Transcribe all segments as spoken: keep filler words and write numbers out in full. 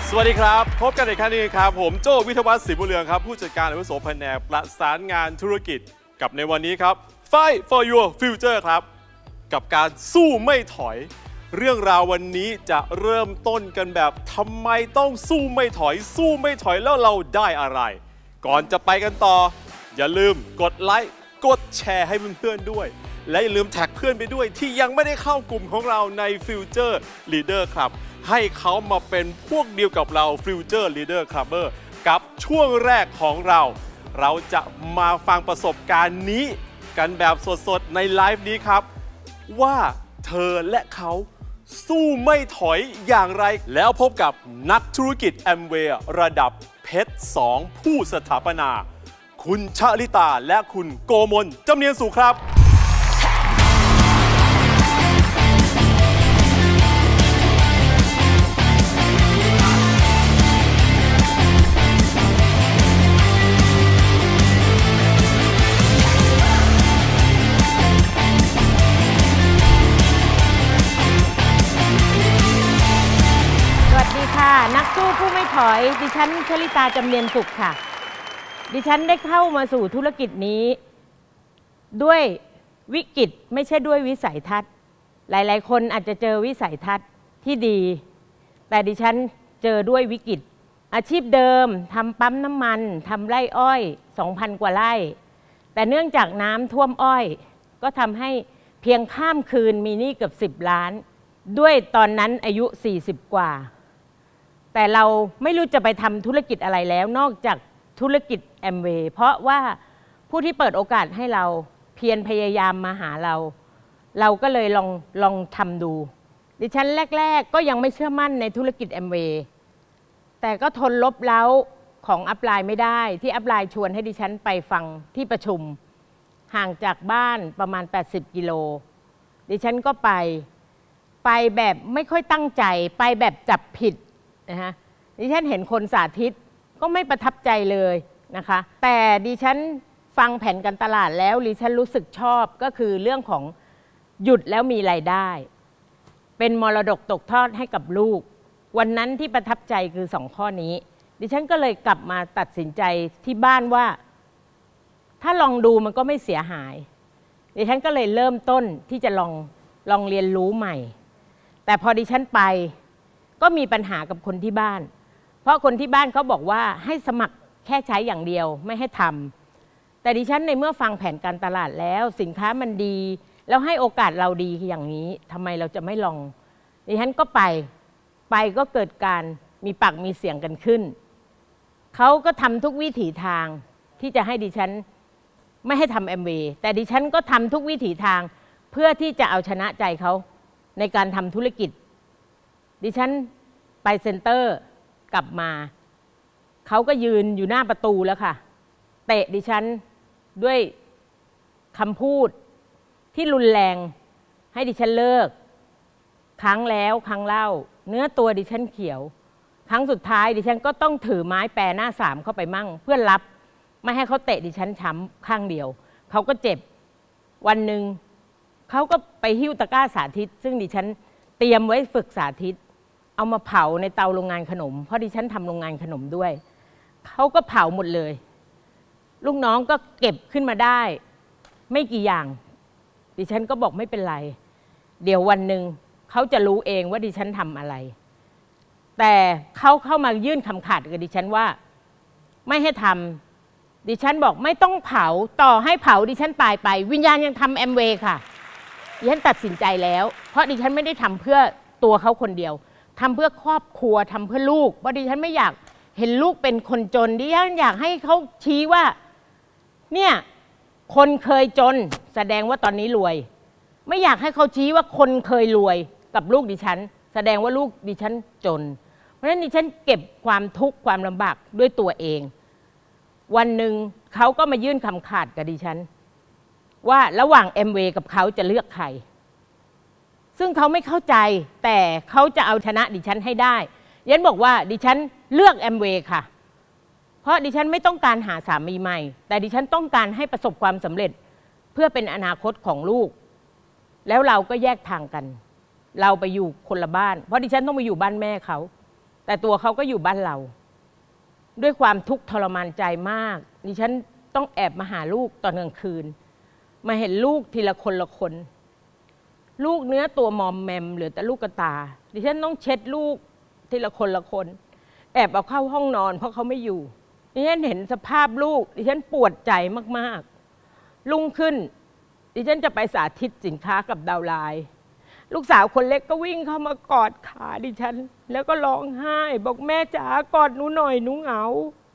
สวัสดีครับพบกันในครั้งนี้ครับผมโจ้วิทยวัฒน์ศรีบุญเรืองครับผู้จัดการอาวุโสแผนกประสานงานธุรกิจกับในวันนี้ครับ Fight for your future ครับกับการสู้ไม่ถอยเรื่องราววันนี้จะเริ่มต้นกันแบบทำไมต้องสู้ไม่ถอยสู้ไม่ถอยแล้วเราได้อะไรก่อนจะไปกันต่ออย่าลืมกดไลค์กดแชร์ให้เพื่อนๆด้วยและอย่าลืมแท็กเพื่อนไปด้วยที่ยังไม่ได้เข้ากลุ่มของเราใน Future Leader Clubให้เขามาเป็นพวกเดียวกับเรา Future Leader Clubber กับช่วงแรกของเราเราจะมาฟังประสบการณ์นี้กันแบบสดๆในไลฟ์นี้ครับว่าเธอและเขาสู้ไม่ถอยอย่างไรแล้วพบกับนักธุรกิจ Amway ระดับเพชรสองผู้สถาปนาคุณชลิตาและคุณโกมลจำเนียนสุขครับนักสู้ผู้ไม่ถอยดิฉันชลิตาจำเนียนสุขค่ะดิฉันได้เข้ามาสู่ธุรกิจนี้ด้วยวิกฤตไม่ใช่ด้วยวิสัยทัศน์หลายๆคนอาจจะเจอวิสัยทัศน์ที่ดีแต่ดิฉันเจอด้วยวิกฤตอาชีพเดิมทำปั๊มน้ำมันทำไร่อ้อย สองพัน กว่าไร่แต่เนื่องจากน้ำท่วมอ้อยก็ทำให้เพียงข้ามคืนมีหนี้เกือบสิบล้านด้วยตอนนั้นอายุสี่สิบกว่าแต่เราไม่รู้จะไปทำธุรกิจอะไรแล้วนอกจากธุรกิจ Amway เพราะว่าผู้ที่เปิดโอกาสให้เราเพียรพยายามมาหาเราเราก็เลยลองลองทำดูดิฉันแรกๆก็ยังไม่เชื่อมั่นในธุรกิจ Amway แต่ก็ทนลบเล้าของอัพไลน์ไม่ได้ที่อัพไลน์ชวนให้ดิฉันไปฟังที่ประชุมห่างจากบ้านประมาณแปดสิบกิโลดิฉันก็ไปไปแบบไม่ค่อยตั้งใจไปแบบจับผิดนะฮะดิฉันเห็นคนสาธิตก็ไม่ประทับใจเลยนะคะแต่ดิฉันฟังแผนการตลาดแล้วดิฉันรู้สึกชอบก็คือเรื่องของหยุดแล้วมีรายได้เป็นมรดกตกทอดให้กับลูกวันนั้นที่ประทับใจคือสองข้อนี้ดิฉันก็เลยกลับมาตัดสินใจที่บ้านว่าถ้าลองดูมันก็ไม่เสียหายดิฉันก็เลยเริ่มต้นที่จะลองลองเรียนรู้ใหม่แต่พอดิฉันไปก็มีปัญหากับคนที่บ้านเพราะคนที่บ้านเขาบอกว่าให้สมัครแค่ใช้อย่างเดียวไม่ให้ทำแต่ดิฉันในเมื่อฟังแผนการตลาดแล้วสินค้ามันดีแล้วให้โอกาสเราดีอย่างนี้ทำไมเราจะไม่ลองดิฉันก็ไปไปก็เกิดการมีปากมีเสียงกันขึ้นเขาก็ทำทุกวิถีทางที่จะให้ดิฉันไม่ให้ทำ Amway แต่ดิฉันก็ทำทุกวิถีทางเพื่อที่จะเอาชนะใจเขาในการทำธุรกิจดิฉันไปเซ็นเตอร์กลับมาเขาก็ยืนอยู่หน้าประตูแล้วค่ะเตะดิฉันด้วยคำพูดที่รุนแรงให้ดิฉันเลิกครั้งแล้วครั้งเล่าเนื้อตัวดิฉันเขียวครั้งสุดท้ายดิฉันก็ต้องถือไม้แปรหน้าสามเข้าไปมั่งเพื่อรับไม่ให้เขาเตะดิฉันช้ำข้างเดียวเขาก็เจ็บวันหนึ่งเขาก็ไปหิ้วตะกร้าสาธิตซึ่งดิฉันเตรียมไว้ฝึกสาธิตเอามาเผาในเตาโรงงานขนมเพราะดิฉันทำโรงงานขนมด้วยเขาก็เผาหมดเลยลูกน้องก็เก็บขึ้นมาได้ไม่กี่อย่างดิฉันก็บอกไม่เป็นไรเดี๋ยววันหนึ่งเขาจะรู้เองว่าดิฉันทำอะไรแต่เขาเข้ามายื่นคำขาดกับดิฉันว่าไม่ให้ทำดิฉันบอกไม่ต้องเผาต่อให้เผาดิฉันตายไปวิญญาณยังทำ Amway ค่ะดิฉันตัดสินใจแล้วเพราะดิฉันไม่ได้ทำเพื่อตัวเขาคนเดียวทำเพื่อครอบครัวทำเพื่อลูกเพราะดิฉันไม่อยากเห็นลูกเป็นคนจนดิฉันอยากให้เขาชี้ว่าเนี่ยคนเคยจนแสดงว่าตอนนี้รวยไม่อยากให้เขาชี้ว่าคนเคยรวยกับลูกดิฉันแสดงว่าลูกดิฉันจนเพราะฉะนั้นดิฉันเก็บความทุกข์ความลำบากด้วยตัวเองวันหนึ่งเขาก็มายื่นคำขาดกับดิฉันว่าระหว่าง Amway กับเขาจะเลือกใครซึ่งเขาไม่เข้าใจแต่เขาจะเอาชนะดิฉันให้ได้ดิฉันบอกว่าดิฉันเลือก Amway ค่ะเพราะดิฉันไม่ต้องการหาสามีใหม่แต่ดิฉันต้องการให้ประสบความสำเร็จเพื่อเป็นอนาคตของลูกแล้วเราก็แยกทางกัน เราไปอยู่คนละบ้านเพราะดิฉันต้องไปอยู่บ้านแม่เขาแต่ตัวเขาก็อยู่บ้านเราด้วยความทุกข์ทรมานใจมากดิฉันต้องแอบมาหาลูกตอนกลางคืนมาเห็นลูกทีละคนละคนลูกเนื้อตัวมอมแมมเหลือแต่ลูกกระตาดิฉันต้องเช็ดลูกทีละคนละคนแอบเอาเข้าห้องนอนเพราะเขาไม่อยู่ดิฉันเห็นสภาพลูกดิฉันปวดใจมากๆรุ่งขึ้นดิฉันจะไปสาธิตสินค้ากับดาวไลน์ลูกสาวคนเล็กก็วิ่งเข้ามากอดขาดิฉันแล้วก็ร้องไห้บอกแม่จ๋ากอดหนูหน่อยหนูเหงา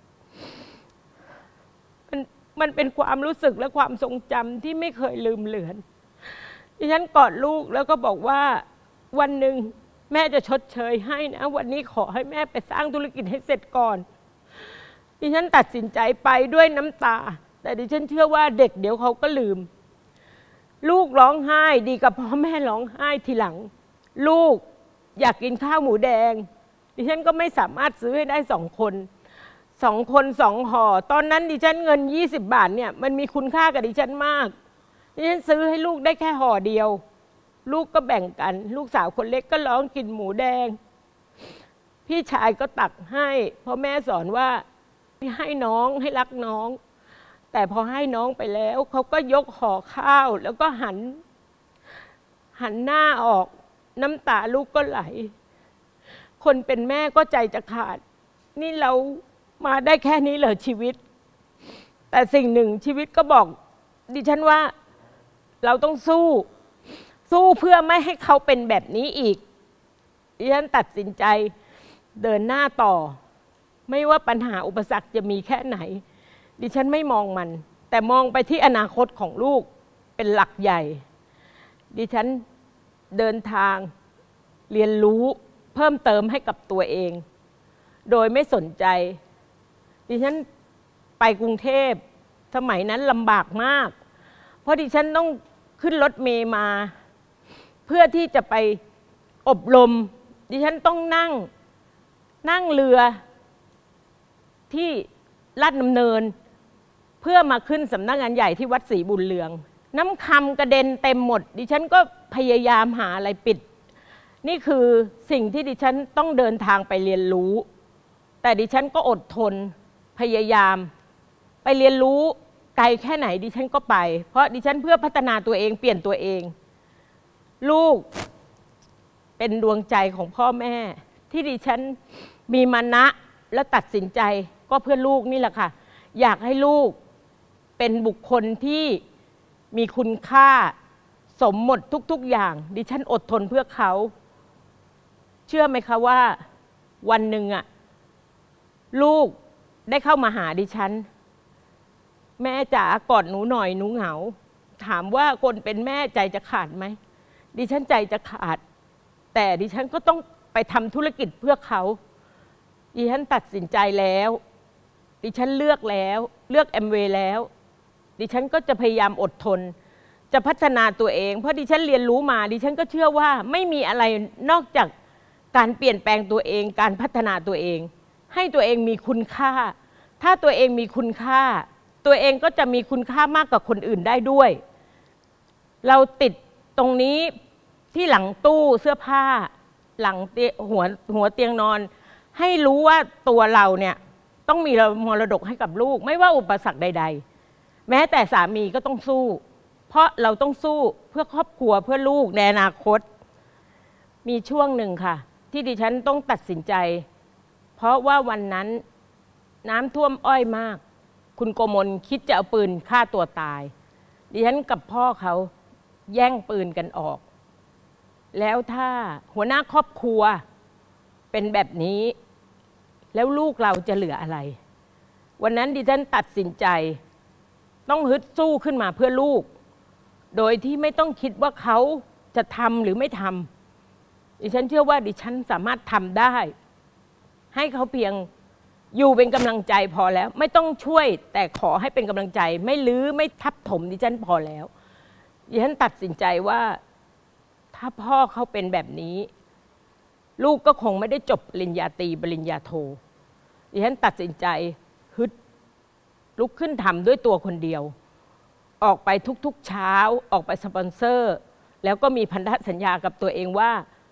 มันมันเป็นความรู้สึกและความทรงจำที่ไม่เคยลืมเลือนดิฉันกอดลูกแล้วก็บอกว่าวันหนึ่งแม่จะชดเชยให้นะวันนี้ขอให้แม่ไปสร้างธุรกิจให้เสร็จก่อนดิฉันตัดสินใจไปด้วยน้ำตาแต่ดิฉันเชื่อว่าเด็กเดี๋ยวเขาก็ลืมลูกร้องไห้ดีกับพ่อแม่ร้องไห้ทีหลังลูกอยากกินข้าวหมูแดงดิฉันก็ไม่สามารถซื้อให้ได้สองคนสองคนสองห่อตอนนั้นดิฉันเงินยี่สิบบาทเนี่ยมันมีคุณค่ากับดิฉันมากดิฉันซื้อให้ลูกได้แค่ห่อเดียวลูกก็แบ่งกันลูกสาวคนเล็กก็ร้องกินหมูแดงพี่ชายก็ตักให้เพราะแม่สอนว่าให้น้องให้รักน้องแต่พอให้น้องไปแล้วเขาก็ยกห่อข้าวแล้วก็หันหันหน้าออกน้ำตาลูกก็ไหลคนเป็นแม่ก็ใจจะขาดนี่เรามาได้แค่นี้เหรอชีวิตแต่สิ่งหนึ่งชีวิตก็บอกดิฉันว่าเราต้องสู้สู้เพื่อไม่ให้เขาเป็นแบบนี้อีกดิฉันตัดสินใจเดินหน้าต่อไม่ว่าปัญหาอุปสรรคจะมีแค่ไหนดิฉันไม่มองมันแต่มองไปที่อนาคตของลูกเป็นหลักใหญ่ดิฉันเดินทางเรียนรู้เพิ่มเติมให้กับตัวเองโดยไม่สนใจดิฉันไปกรุงเทพสมัยนั้นลำบากมากเพราะดิฉันต้องขึ้นรถเมล์มาเพื่อที่จะไปอบรมดิฉันต้องนั่งนั่งเรือที่ลาดดำเนินเพื่อมาขึ้นสำนักงานใหญ่ที่วัดศรีบุญเรืองน้ำคำกระเด็นเต็มหมดดิฉันก็พยายามหาอะไรปิดนี่คือสิ่งที่ดิฉันต้องเดินทางไปเรียนรู้แต่ดิฉันก็อดทนพยายามไปเรียนรู้ไกลแค่ไหนดิฉันก็ไปเพราะดิฉันเพื่อพัฒนาตัวเองเปลี่ยนตัวเองลูกเป็นดวงใจของพ่อแม่ที่ดิฉันมีมานะและตัดสินใจก็เพื่อลูกนี่แหละค่ะอยากให้ลูกเป็นบุคคลที่มีคุณค่าสมหมดทุกๆอย่างดิฉันอดทนเพื่อเขาเชื่อไหมคะว่าวันหนึ่งอะลูกได้เข้ามาหาดิฉันแม่จ๋ากอดหนูหน่อยหนูเหงาถามว่าคนเป็นแม่ใจจะขาดไหมดิฉันใจจะขาดแต่ดิฉันก็ต้องไปทำธุรกิจเพื่อเขาดิฉันตัดสินใจแล้วดิฉันเลือกแล้วเลือกแอมเวย์แล้วดิฉันก็จะพยายามอดทนจะพัฒนาตัวเองเพราะดิฉันเรียนรู้มาดิฉันก็เชื่อว่าไม่มีอะไรนอกจากการเปลี่ยนแปลงตัวเองการพัฒนาตัวเองให้ตัวเองมีคุณค่าถ้าตัวเองมีคุณค่าตัวเองก็จะมีคุณค่ามากกว่าคนอื่นได้ด้วยเราติดตรงนี้ที่หลังตู้เสื้อผ้าหลังหัวหัวเตียงนอนให้รู้ว่าตัวเราเนี่ยต้องมีมรดกให้กับลูกไม่ว่าอุปสรรคใดๆแม้แต่สามีก็ต้องสู้เพราะเราต้องสู้เพื่อครอบครัวเพื่อลูกในอนาคตมีช่วงหนึ่งค่ะที่ดิฉันต้องตัดสินใจเพราะว่าวันนั้นน้ำท่วมอ้อยมากคุณโกมลคิดจะเอาปืนฆ่าตัวตายดิฉันกับพ่อเขาแย่งปืนกันออกแล้วถ้าหัวหน้าครอบครัวเป็นแบบนี้แล้วลูกเราจะเหลืออะไรวันนั้นดิฉันตัดสินใจต้องฮึดสู้ขึ้นมาเพื่อลูกโดยที่ไม่ต้องคิดว่าเขาจะทำหรือไม่ทำดิฉันเชื่อว่าดิฉันสามารถทำได้ให้เขาเพียงอยู่เป็นกำลังใจพอแล้วไม่ต้องช่วยแต่ขอให้เป็นกำลังใจไม่ลื้อไม่ทับถมดิฉันพอแล้วดิฉันตัดสินใจว่าถ้าพ่อเขาเป็นแบบนี้ลูกก็คงไม่ได้จบปริญญาตรีปริญญาโทดิฉันตัดสินใจฮึดลุกขึ้นทำด้วยตัวคนเดียวออกไปทุกๆเช้าออกไปสปอนเซอร์แล้วก็มีพันธสัญญากับตัวเองว่า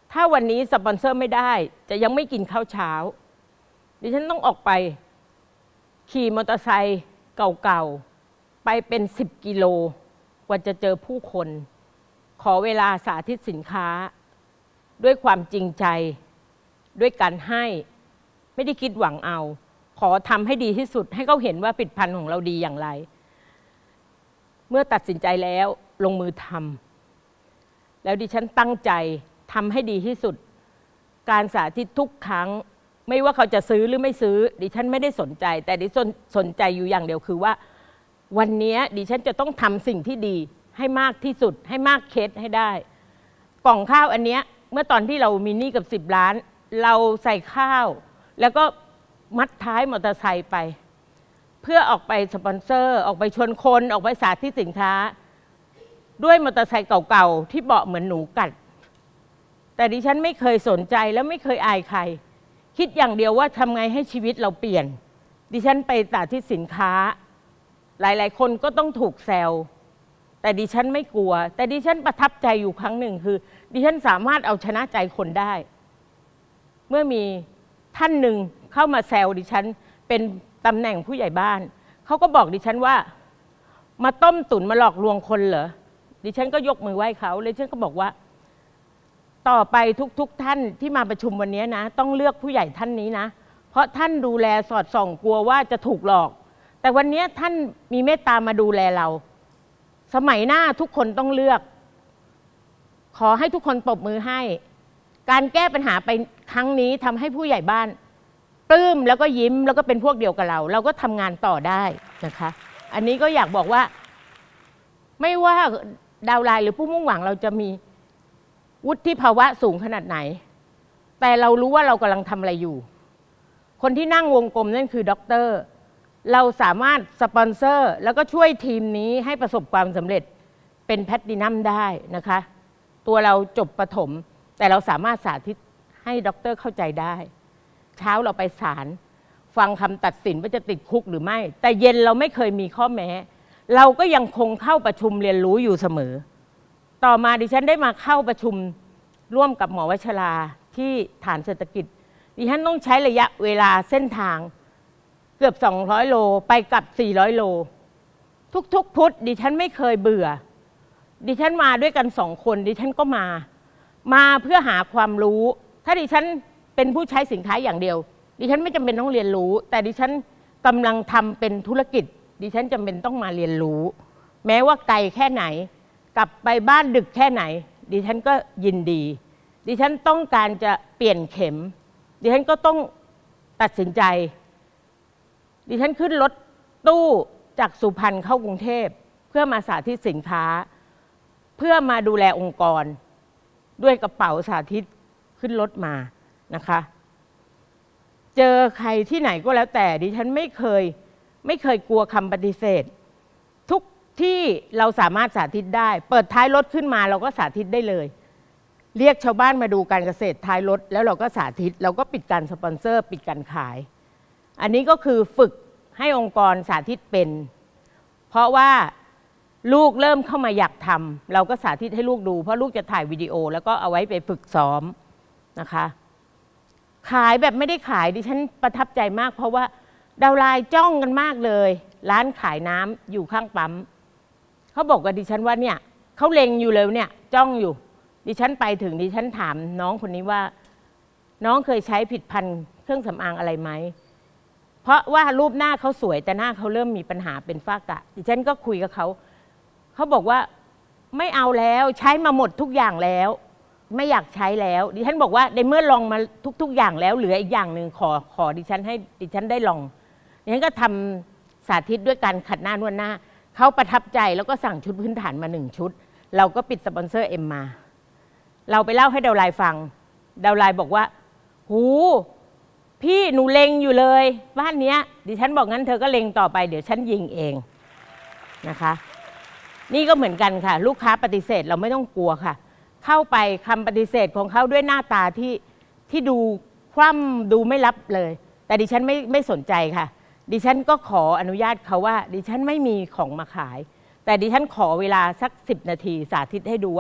ถ้าวันนี้สปอนเซอร์ไม่ได้จะยังไม่กินข้าวเช้าดิฉันต้องออกไปขี่มอเตอร์ไซค์เก่าๆไปเป็นสิบกิโลกว่าจะเจอผู้คนขอเวลาสาธิตสินค้าด้วยความจริงใจด้วยการให้ไม่ได้คิดหวังเอาขอทำให้ดีที่สุดให้เขาเห็นว่าผลิตภัณฑ์ของเราดีอย่างไรเมื่อตัดสินใจแล้วลงมือทำแล้วดิฉันตั้งใจทำให้ดีที่สุดการสาธิตทุกครั้งไม่ว่าเขาจะซื้อหรือไม่ซื้อดิฉันไม่ได้สนใจแต่ดิฉันสนใจอยู่อย่างเดียวคือว่าวันนี้ดิฉันจะต้องทำสิ่งที่ดีให้มากที่สุดให้มากเคสให้ได้กล่องข้าวอันเนี้ยเมื่อตอนที่เรามีหนี้กับสิบล้านเราใส่ข้าวแล้วก็มัดท้ายมอเตอร์ไซค์ไปเพื่อออกไปสปอนเซอร์ออกไปชวนคนออกไปสาธิตสินค้าด้วยมอเตอร์ไซค์เก่าๆที่เบาะเหมือนหนูกัดแต่ดิฉันไม่เคยสนใจและไม่เคยอายใครคิดอย่างเดียวว่าทำไงให้ชีวิตเราเปลี่ยนดิฉันไปสาธิตสินค้าหลายๆคนก็ต้องถูกแซวแต่ดิฉันไม่กลัวแต่ดิฉันประทับใจอยู่ครั้งหนึ่งคือดิฉันสามารถเอาชนะใจคนได้เมื่อมีท่านหนึ่งเข้ามาแซวดิฉันเป็นตำแหน่งผู้ใหญ่บ้านเขาก็บอกดิฉันว่ามาต้มตุ๋นมาหลอกลวงคนเหรอดิฉันก็ยกมือไหว้เขาเลยฉันก็บอกว่าต่อไปทุกๆ ท่านที่มาประชุมวันนี้นะต้องเลือกผู้ใหญ่ท่านนี้นะเพราะท่านดูแลสอดส่องกลัวว่าจะถูกหลอกแต่วันนี้ท่านมีเมตตามาดูแลเราสมัยหน้าทุกคนต้องเลือกขอให้ทุกคนปรบมือให้การแก้ปัญหาไปครั้งนี้ทำให้ผู้ใหญ่บ้านปลื้มแล้วก็ยิ้มแล้วก็เป็นพวกเดียวกับเราเราก็ทำงานต่อได้นะคะอันนี้ก็อยากบอกว่าไม่ว่าดาวไลน์หรือผู้มุ่งหวังเราจะมีวุฒิภาวะสูงขนาดไหนแต่เรารู้ว่าเรากำลังทำอะไรอยู่คนที่นั่งวงกลมนั่นคือด็อกเตอร์เราสามารถสปอนเซอร์แล้วก็ช่วยทีมนี้ให้ประสบความสำเร็จเป็นแพลตินัมได้นะคะตัวเราจบประถมแต่เราสามารถสาธิตให้ด็อกเตอร์เข้าใจได้เช้าเราไปศาลฟังคำตัดสินว่าจะติดคุกหรือไม่แต่เย็นเราไม่เคยมีข้อแม้เราก็ยังคงเข้าประชุมเรียนรู้อยู่เสมอต่อมาดิฉันได้มาเข้าประชุมร่วมกับหมอวชราที่ฐานเศรษฐกิจดิฉันต้องใช้ระยะเวลาเส้นทางเกือบสองร้อยโลไปกลับสี่ร้อยโลทุกๆพุธดิฉันไม่เคยเบื่อดิฉันมาด้วยกันสองคนดิฉันก็มามาเพื่อหาความรู้ถ้าดิฉันเป็นผู้ใช้สินค้าอย่างเดียวดิฉันไม่จำเป็นต้องเรียนรู้แต่ดิฉันกำลังทำเป็นธุรกิจดิฉันจำเป็นต้องมาเรียนรู้แม้ว่าไกลแค่ไหนกลับไปบ้านดึกแค่ไหนดิฉันก็ยินดีดิฉันต้องการจะเปลี่ยนเข็มดิฉันก็ต้องตัดสินใจดิฉันขึ้นรถตู้จากสุพรรณเข้ากรุงเทพเพื่อมาสาธิตสินค้าเพื่อมาดูแลองค์กรด้วยกระเป๋าสาธิตขึ้นรถมานะคะเจอใครที่ไหนก็แล้วแต่ดิฉันไม่เคยไม่เคยกลัวคำปฏิเสธทุกที่เราสามารถสาธิตได้เปิดท้ายรถขึ้นมาเราก็สาธิตได้เลยเรียกชาวบ้านมาดูการเกษตรท้ายรถแล้วเราก็สาธิตเราก็ปิดการสปอนเซอร์ปิดการขายอันนี้ก็คือฝึกให้องค์กรสาธิตเป็นเพราะว่าลูกเริ่มเข้ามาอยากทำเราก็สาธิตให้ลูกดูเพราะลูกจะถ่ายวิดีโอแล้วก็เอาไว้ไปฝึกซ้อมนะคะขายแบบไม่ได้ขายดิฉันประทับใจมากเพราะว่าดาวไลน์จ้องกันมากเลยร้านขายน้ำอยู่ข้างปั๊มเขาบอกกับดิฉันว่าเนี่ยเขาเล็งอยู่เลยเนี่ยจ้องอยู่ดิฉันไปถึงดิฉันถามน้องคนนี้ว่าน้องเคยใช้ผลิตภัณฑ์เครื่องสำอางอะไรไหมเพราะว่ารูปหน้าเขาสวยแต่หน้าเขาเริ่มมีปัญหาเป็นฝ้ากระดิฉันก็คุยกับเขาเขาบอกว่าไม่เอาแล้วใช้มาหมดทุกอย่างแล้วไม่อยากใช้แล้วดิฉันบอกว่าในเมื่อลองมาทุกๆอย่างแล้วเหลืออีกอย่างหนึ่งขอขอดิฉันให้ดิฉันได้ลองดิฉันก็ทำสาธิตด้วยการขัดหน้านวดหน้าเขาประทับใจแล้วก็สั่งชุดพื้นฐานมาหนึ่งชุดเราก็ปิดสปอนเซอร์เอ็มมาเราไปเล่าให้ดาวไลน์ฟังดาวไลน์บอกว่าหูพี่หนูเล็งอยู่เลยบ้านเนี้ยดิฉันบอกงั้นเธอก็เล็งต่อไปเดี๋ยวฉันยิงเองนะคะนี่ก็เหมือนกันค่ะลูกค้าปฏิเสธเราไม่ต้องกลัวค่ะเข้าไปคำปฏิเสธของเขาด้วยหน้าตาที่ที่ดูคว่ำดูไม่รับเลยแต่ดิฉันไม่ไม่สนใจค่ะดิฉันก็ขออนุญาตเขาว่าดิฉันไม่มีของมาขายแต่ดิฉันขอเวลาสักสิบนาทีสาธิตให้ดูว่า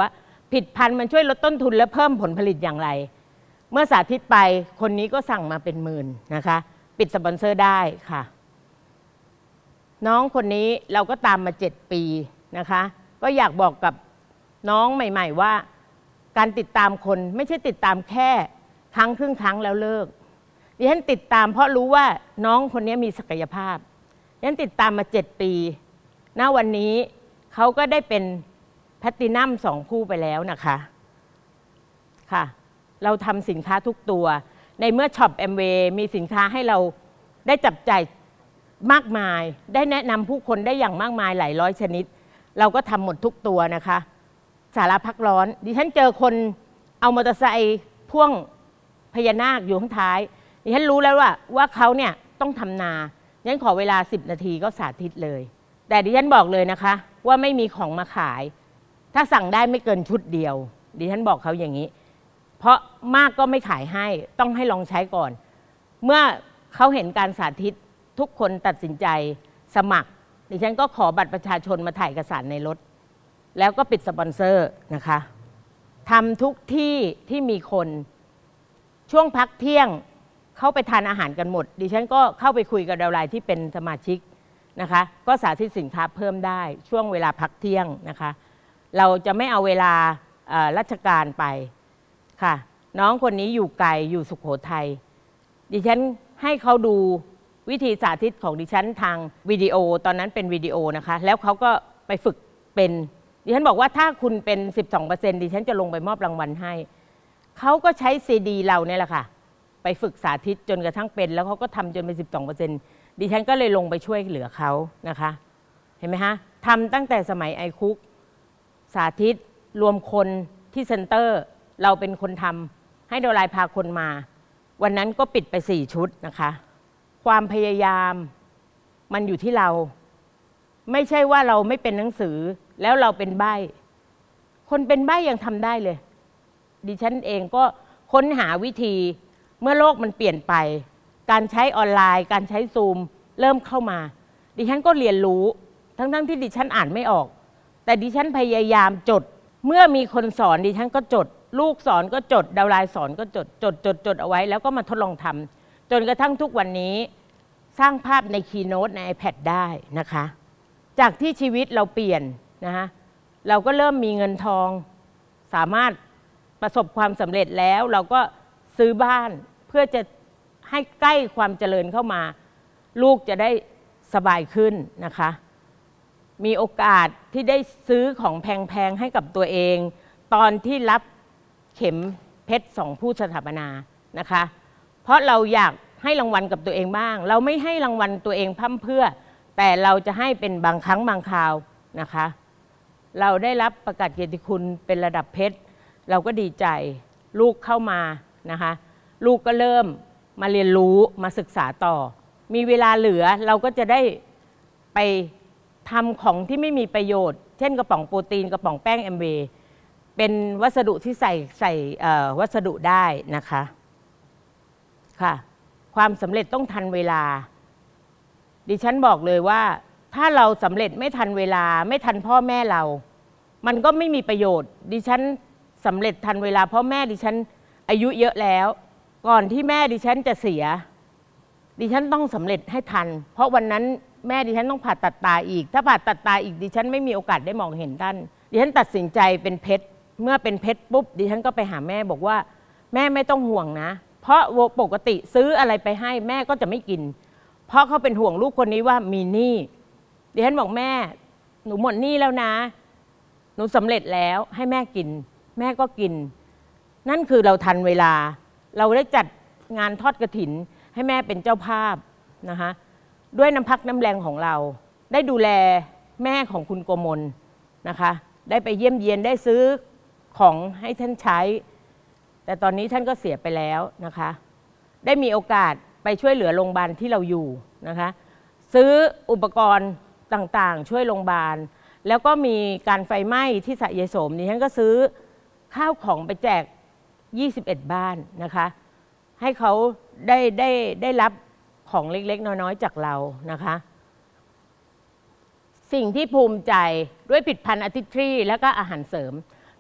ผลิตภัณฑ์มันช่วยลดต้นทุนและเพิ่มผลผลิตอย่างไร เมื่อสาธิตไปคนนี้ก็สั่งมาเป็นหมื่นนะคะปิดสปอนเซอร์ได้ค่ะน้องคนนี้เราก็ตามมาเจ็ดปีนะคะก็อยากบอกกับน้องใหม่ๆว่าการติดตามคนไม่ใช่ติดตามแค่ครั้งครึ่งครั้งแล้วเลิกดิฉันติดตามเพราะรู้ว่าน้องคนนี้มีศักยภาพดิฉันติดตามมาเจ็ดปีณวันนี้เขาก็ได้เป็นแพลตตินัมสองคู่ไปแล้วนะคะค่ะเราทำสินค้าทุกตัวในเมื่อช็อปแอมเวย์มีสินค้าให้เราได้จับจ่ายมากมายได้แนะนำผู้คนได้อย่างมากมายหลายร้อยชนิดเราก็ทำหมดทุกตัวนะคะสาระพักร้อนดิฉันเจอคนเอามอเตอร์ไซค์พ่วงพญานาคอยู่ข้างท้ายดิฉันรู้แล้วว่าว่าเขาเนี่ยต้องทำนาดิฉันขอเวลาสิบนาทีก็สาธิตเลยแต่ดิฉันบอกเลยนะคะว่าไม่มีของมาขายถ้าสั่งได้ไม่เกินชุดเดียวดิฉันบอกเขาอย่างนี้เพราะมากก็ไม่ขายให้ต้องให้ลองใช้ก่อนเมื่อเขาเห็นการสาธิตทุกคนตัดสินใจสมัครดิฉันก็ขอบัตรประชาชนมาถ่ายเอกสารในรถแล้วก็ปิดสปอนเซอร์นะคะทำทุกที่ที่มีคนช่วงพักเที่ยงเข้าไปทานอาหารกันหมดดิฉันก็เข้าไปคุยกับดาวไลน์ที่เป็นสมาชิกนะคะก็สาธิตสินค้าเพิ่มได้ช่วงเวลาพักเที่ยงนะคะเราจะไม่เอาเวลาราชการไปค่ะน้องคนนี้อยู่ไกลอยู่สุโขทัยดิฉันให้เขาดูวิธีสาธิตของดิฉันทางวิดีโอตอนนั้นเป็นวิดีโอนะคะแล้วเขาก็ไปฝึกเป็นดิฉันบอกว่าถ้าคุณเป็น สิบสองเปอร์เซ็นต์ ดิฉันจะลงไปมอบรางวัลให้เขาก็ใช้ซีดีเราเนี่ยแหละค่ะไปฝึกสาธิตจนกระทั่งเป็นแล้วเขาก็ทำจนเป็น สิบสองเปอร์เซ็นต์ ดิฉันก็เลยลงไปช่วยเหลือเขานะคะเห็นไหมคะทำตั้งแต่สมัยไอคุกสาธิตรวมคนที่เซ็นเตอร์เราเป็นคนทำให้ดาวไลน์พาคนมาวันนั้นก็ปิดไปสี่ชุดนะคะความพยายามมันอยู่ที่เราไม่ใช่ว่าเราไม่เป็นหนังสือแล้วเราเป็นใบ้คนเป็นใบ้ยังทำได้เลยดิฉันเองก็ค้นหาวิธีเมื่อโลกมันเปลี่ยนไปการใช้ออนไลน์การใช้ซูมเริ่มเข้ามาดิฉันก็เรียนรู้ทั้งๆที่ดิฉันอ่านไม่ออกแต่ดิฉันพยายามจดเมื่อมีคนสอนดิฉันก็จดลูกสอนก็จดดาวไลน์สอนก็จดจดจดจดเอาไว้แล้วก็มาทดลองทำจนกระทั่งทุกวันนี้สร้างภาพในคีย์โน้ตใน ไอแพด ได้นะคะจากที่ชีวิตเราเปลี่ยนนะคะเราก็เริ่มมีเงินทองสามารถประสบความสำเร็จแล้วเราก็ซื้อบ้านเพื่อจะให้ใกล้ความเจริญเข้ามาลูกจะได้สบายขึ้นนะคะมีโอกาสที่ได้ซื้อของแพงๆให้กับตัวเองตอนที่รับเข็มเพชรสองผู้สถาปนานะคะเพราะเราอยากให้รางวัลกับตัวเองบ้างเราไม่ให้รางวัลตัวเองพร่ำเพรื่อแต่เราจะให้เป็นบางครั้งบางคราวนะคะเราได้รับประกาศเกียรติคุณเป็นระดับเพชรเราก็ดีใจลูกเข้ามานะคะลูกก็เริ่มมาเรียนรู้มาศึกษาต่อมีเวลาเหลือเราก็จะได้ไปทำของที่ไม่มีประโยชน์เช่นกระป๋องโปรตีนกระป๋องแป้งแอมเวย์เป็นวัสดุที่ใส่ใส่วัสดุได้นะคะค่ะความสำเร็จต้องทันเวลาดิฉันบอกเลยว่าถ้าเราสำเร็จไม่ทันเวลาไม่ทันพ่อแม่เรามันก็ไม่มีประโยชน์ดิฉันสำเร็จทันเวลาเพราะแม่ดิฉันอายุเยอะแล้วก่อนที่แม่ดิฉันจะเสียดิฉันต้องสำเร็จให้ทันเพราะวันนั้นแม่ดิฉันต้องผ่าตัดตาอีกถ้าผ่าตัดตาอีกดิฉันไม่มีโอกาสได้มองเห็นท่านดิฉันตัดสินใจเป็นเพชรเมื่อเป็นเพชรปุ๊บดิฉันก็ไปหาแม่บอกว่าแม่ไม่ต้องห่วงนะเพราะปกติซื้ออะไรไปให้แม่ก็จะไม่กินเพราะเขาเป็นห่วงลูกคนนี้ว่ามีหนี้ดิฉันบอกแม่หนูหมดหนี้แล้วนะหนูสำเร็จแล้วให้แม่กินแม่ก็กินนั่นคือเราทันเวลาเราได้จัดงานทอดกฐินให้แม่เป็นเจ้าภาพนะคะด้วยน้ำพักน้ำแรงของเราได้ดูแลแม่ของคุณโกมลนะคะได้ไปเยี่ยมเยียนได้ซื้อของให้ท่านใช้แต่ตอนนี้ท่านก็เสียไปแล้วนะคะได้มีโอกาสไปช่วยเหลือโรงพยาบาลที่เราอยู่นะคะซื้ออุปกรณ์ต่างๆช่วยโรงพยาบาลแล้วก็มีการไฟไหม้ที่สระยายโสมนี่ท่านก็ซื้อข้าวของไปแจกยี่สิบเอ็ดบ้านนะคะให้เขาได้ได้ได้รับของเล็กๆน้อยๆจากเรานะคะสิ่งที่ภูมิใจด้วยผลิตภัณฑ์อาทิตย์ทรีและก็อาหารเสริม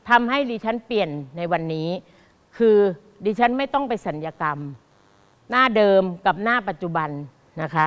ทำให้ดิฉันเปลี่ยนในวันนี้คือดิฉันไม่ต้องไปสัญญกรรมหน้าเดิมกับหน้าปัจจุบันนะคะ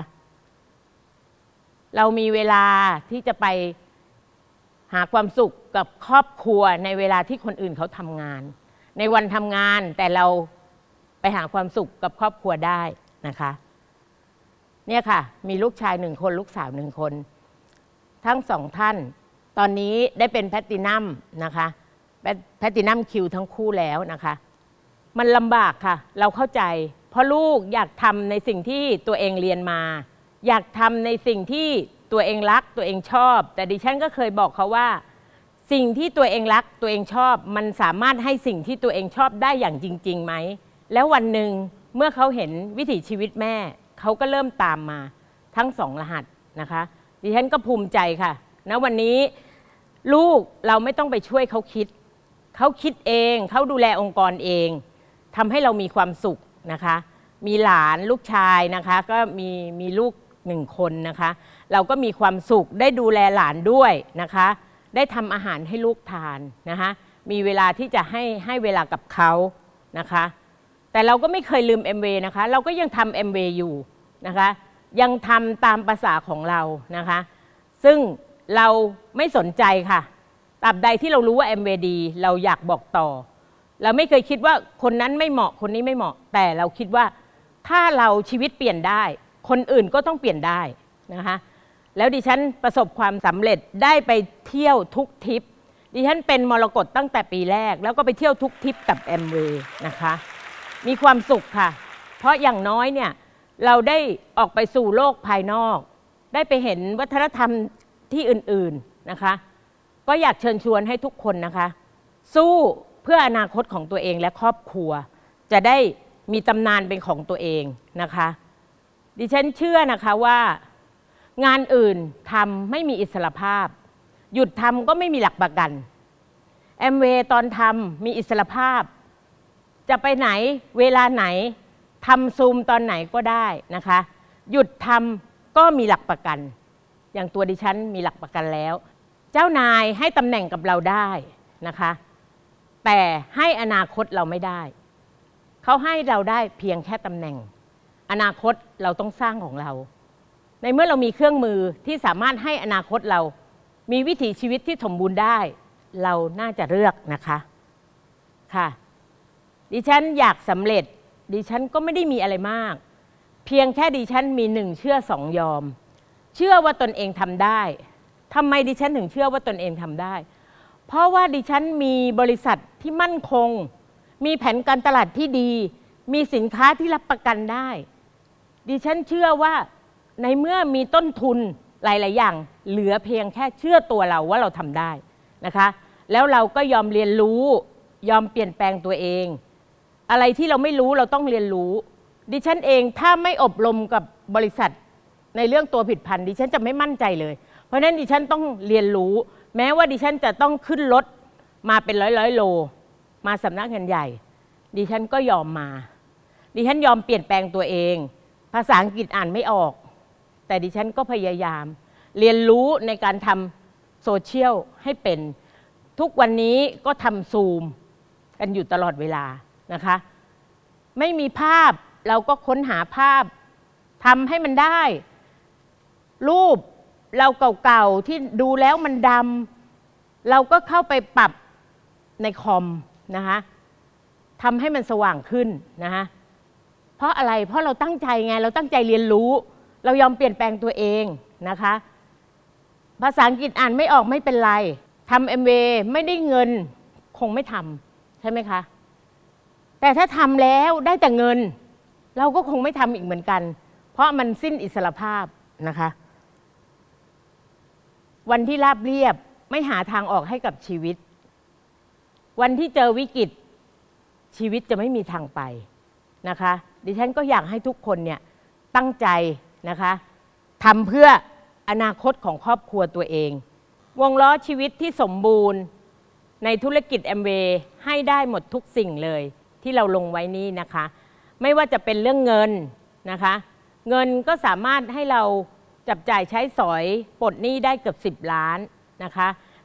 เรามีเวลาที่จะไปหาความสุขกับครอบครัวในเวลาที่คนอื่นเขาทำงานในวันทำงานแต่เราไปหาความสุขกับครอบครัวได้นะคะเนี่ยค่ะมีลูกชายหนึ่งคนลูกสาวหนึ่งคนทั้งสองท่านตอนนี้ได้เป็นแพลตตินัมนะคะแพลตตินัมคิวทั้งคู่แล้วนะคะมันลำบากค่ะเราเข้าใจเพราะลูกอยากทำในสิ่งที่ตัวเองเรียนมาอยากทำในสิ่งที่ตัวเองรักตัวเองชอบแต่ดิฉันก็เคยบอกเขาว่าสิ่งที่ตัวเองรักตัวเองชอบมันสามารถให้สิ่งที่ตัวเองชอบได้อย่างจริงๆไหมแล้ววันหนึ่งเมื่อเขาเห็นวิถีชีวิตแม่เขาก็เริ่มตามมาทั้งสองรหัสนะคะดิฉันก็ภูมิใจค่ะณวันนี้ลูกเราไม่ต้องไปช่วยเขาคิดเขาคิดเองเขาดูแลองค์กรเองทำให้เรามีความสุขนะคะมีหลานลูกชายนะคะก็มีมีลูกหนึ่งคนนะคะเราก็มีความสุขได้ดูแลหลานด้วยนะคะได้ทำอาหารให้ลูกทานนะคะมีเวลาที่จะให้ให้เวลากับเขานะคะแต่เราก็ไม่เคยลืม เอ็ม เวย์ นะคะเราก็ยังทำ เอ็ม เวย์ อยู่นะคะยังทำตามภาษาของเรานะคะซึ่งเราไม่สนใจค่ะตราบใดที่เรารู้ว่า เอ็ม เวย์ ดีเราอยากบอกต่อเราไม่เคยคิดว่าคนนั้นไม่เหมาะคนนี้ไม่เหมาะแต่เราคิดว่าถ้าเราชีวิตเปลี่ยนได้คนอื่นก็ต้องเปลี่ยนได้นะคะแล้วดิฉันประสบความสำเร็จได้ไปเที่ยวทุกทริปดิฉันเป็นมรกตตั้งแต่ปีแรกแล้วก็ไปเที่ยวทุกทริปกับ เอ็ม เวย์ นะคะมีความสุขค่ะเพราะอย่างน้อยเนี่ยเราได้ออกไปสู่โลกภายนอกได้ไปเห็นวัฒนธรรมที่อื่นๆนะคะก็อยากเชิญชวนให้ทุกคนนะคะสู้เพื่ออนาคตของตัวเองและครอบครัวจะได้มีตำนานเป็นของตัวเองนะคะดิฉันเชื่อนะคะว่างานอื่นทำไม่มีอิสรภาพหยุดทำก็ไม่มีหลักประกันแอมเวย์ตอนทำมีอิสรภาพจะไปไหนเวลาไหนทำซูมตอนไหนก็ได้นะคะหยุดทำก็มีหลักประกันอย่างตัวดิฉันมีหลักประกันแล้วเจ้านายให้ตำแหน่งกับเราได้นะคะแต่ให้อนาคตเราไม่ได้เขาให้เราได้เพียงแค่ตำแหน่งอนาคตเราต้องสร้างของเราในเมื่อเรามีเครื่องมือที่สามารถให้อนาคตเรามีวิถีชีวิตที่สมบูรณ์ได้เราน่าจะเลือกนะคะค่ะดิฉันอยากสำเร็จดิฉันก็ไม่ได้มีอะไรมากเพียงแค่ดิฉันมีหนึ่งเชื่อสองยอมเชื่อว่าตนเองทำได้ทำไมดิฉันถึงเชื่อว่าตนเองทำได้เพราะว่าดิฉันมีบริษัทที่มั่นคงมีแผนการตลาดที่ดีมีสินค้าที่รับประกันได้ดิฉันเชื่อว่าในเมื่อมีต้นทุนหลายๆอย่างเหลือเพียงแค่เชื่อตัวเราว่าเราทำได้นะคะแล้วเราก็ยอมเรียนรู้ยอมเปลี่ยนแปลงตัวเองอะไรที่เราไม่รู้เราต้องเรียนรู้ดิฉันเองถ้าไม่อบรมกับบริษัทในเรื่องตัวผลิตภัณฑ์ดิฉันจะไม่มั่นใจเลยเพราะฉะนั้นดิฉันต้องเรียนรู้แม้ว่าดิฉันจะต้องขึ้นรถมาเป็นร้อยร้อยโลมาสำนักงานใหญ่ดิฉันก็ยอมมาดิฉันยอมเปลี่ยนแปลงตัวเองภาษาอังกฤษอ่านไม่ออกแต่ดิฉันก็พยายามเรียนรู้ในการทำโซเชียลให้เป็นทุกวันนี้ก็ทำซูมกันอยู่ตลอดเวลานะคะไม่มีภาพเราก็ค้นหาภาพทำให้มันได้รูปเราเก่าๆที่ดูแล้วมันดำเราก็เข้าไปปรับในคอมนะคะทำให้มันสว่างขึ้นนะคะเพราะอะไรเพราะเราตั้งใจไงเราตั้งใจเรียนรู้เรายอมเปลี่ยนแปลงตัวเองนะคะภาษาอังกฤษอ่านไม่ออกไม่เป็นไรทำ เอ็ม เวย์ ไม่ได้เงินคงไม่ทำใช่ไหมคะแต่ถ้าทำแล้วได้แต่เงินเราก็คงไม่ทำอีกเหมือนกันเพราะมันสิ้นอิสรภาพนะคะวันที่ราบเรียบไม่หาทางออกให้กับชีวิตวันที่เจอวิกฤตชีวิตจะไม่มีทางไปนะคะดิฉันก็อยากให้ทุกคนเนี่ยตั้งใจนะคะทำเพื่ออนาคตของครอบครัวตัวเองวงล้อชีวิตที่สมบูรณ์ในธุรกิจแอมเวย์ให้ได้หมดทุกสิ่งเลยที่เราลงไว้นี้นะคะไม่ว่าจะเป็นเรื่องเงินนะคะเงินก็สามารถให้เราจับจ่ายใช้สอยปลดหนี้ได้เกือบสิบล้านนะคะ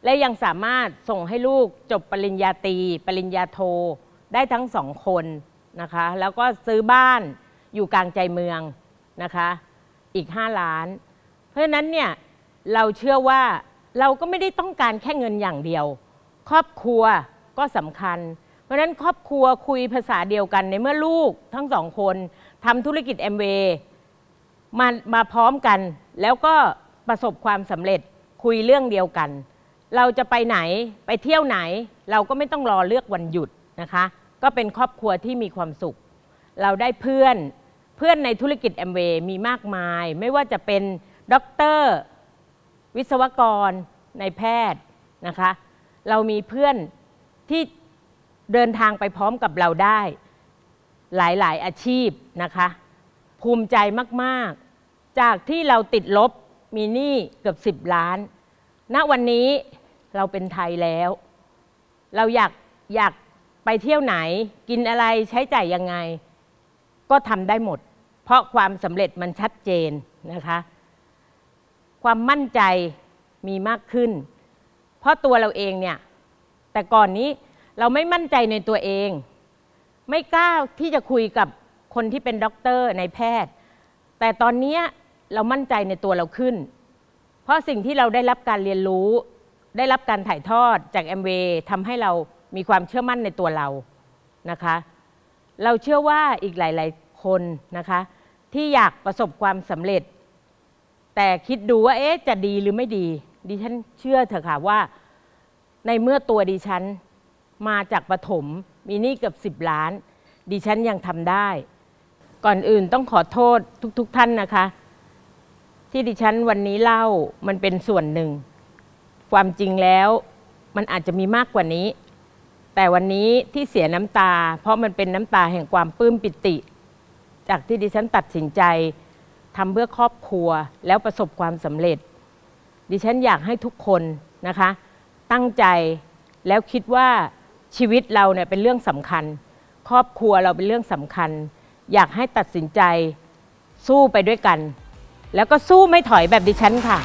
และยังสามารถส่งให้ลูกจบปริญญาตรีปริญญาโทได้ทั้งสองคนนะคะแล้วก็ซื้อบ้านอยู่กลางใจเมืองนะคะอีกห้าล้านเพราะฉะนั้นเนี่ยเราเชื่อว่าเราก็ไม่ได้ต้องการแค่เงินอย่างเดียวครอบครัวก็สำคัญเพราะฉะนั้นครอบครัวคุยภาษาเดียวกันในเมื่อลูกทั้งสองคนทำธุรกิจแอมเวย์มามาพร้อมกันแล้วก็ประสบความสำเร็จคุยเรื่องเดียวกันเราจะไปไหนไปเที่ยวไหนเราก็ไม่ต้องรอเลือกวันหยุดนะคะก็เป็นครอบครัวที่มีความสุขเราได้เพื่อนเพื่อนในธุรกิจแอมเวย์มีมากมายไม่ว่าจะเป็นด็อกเตอร์วิศวกรนายแพทย์นะคะเรามีเพื่อนที่เดินทางไปพร้อมกับเราได้หลายๆอาชีพนะคะภูมิใจมากๆจากที่เราติดลบมีหนี้เกือบสิบล้านณวันนี้เราเป็นไทยแล้วเราอยากอยากไปเที่ยวไหนกินอะไรใช้จ่ายยังไงก็ทำได้หมดเพราะความสำเร็จมันชัดเจนนะคะความมั่นใจมีมากขึ้นเพราะตัวเราเองเนี่ยแต่ก่อนนี้เราไม่มั่นใจในตัวเองไม่กล้าที่จะคุยกับคนที่เป็นด็อกเตอร์ในแพทย์แต่ตอนนี้เรามั่นใจในตัวเราขึ้นเพราะสิ่งที่เราได้รับการเรียนรู้ได้รับการถ่ายทอดจากแอมเวย์ทำให้เรามีความเชื่อมั่นในตัวเรานะคะเราเชื่อว่าอีกหลายๆคนนะคะที่อยากประสบความสำเร็จแต่คิดดูว่าเอ๊ะจะดีหรือไม่ดีดิฉันเชื่อเถอะค่ะว่าในเมื่อตัวดิฉันมาจากปฐมมีหนี้เกือบสิบล้านดิฉันยังทำได้ก่อนอื่นต้องขอโทษทุกๆท่านนะคะที่ดิฉันวันนี้เล่ามันเป็นส่วนหนึ่งความจริงแล้วมันอาจจะมีมากกว่านี้แต่วันนี้ที่เสียน้ำตาเพราะมันเป็นน้ำตาแห่งความปลื้มปิติจากที่ดิฉันตัดสินใจทำเพื่อครอบครัวแล้วประสบความสำเร็จดิฉันอยากให้ทุกคนนะคะตั้งใจแล้วคิดว่าชีวิตเราเนี่ยเป็นเรื่องสำคัญครอบครัวเราเป็นเรื่องสำคัญอยากให้ตัดสินใจสู้ไปด้วยกันแล้วก็สู้ไม่ถอยแบบดิฉันค่ะ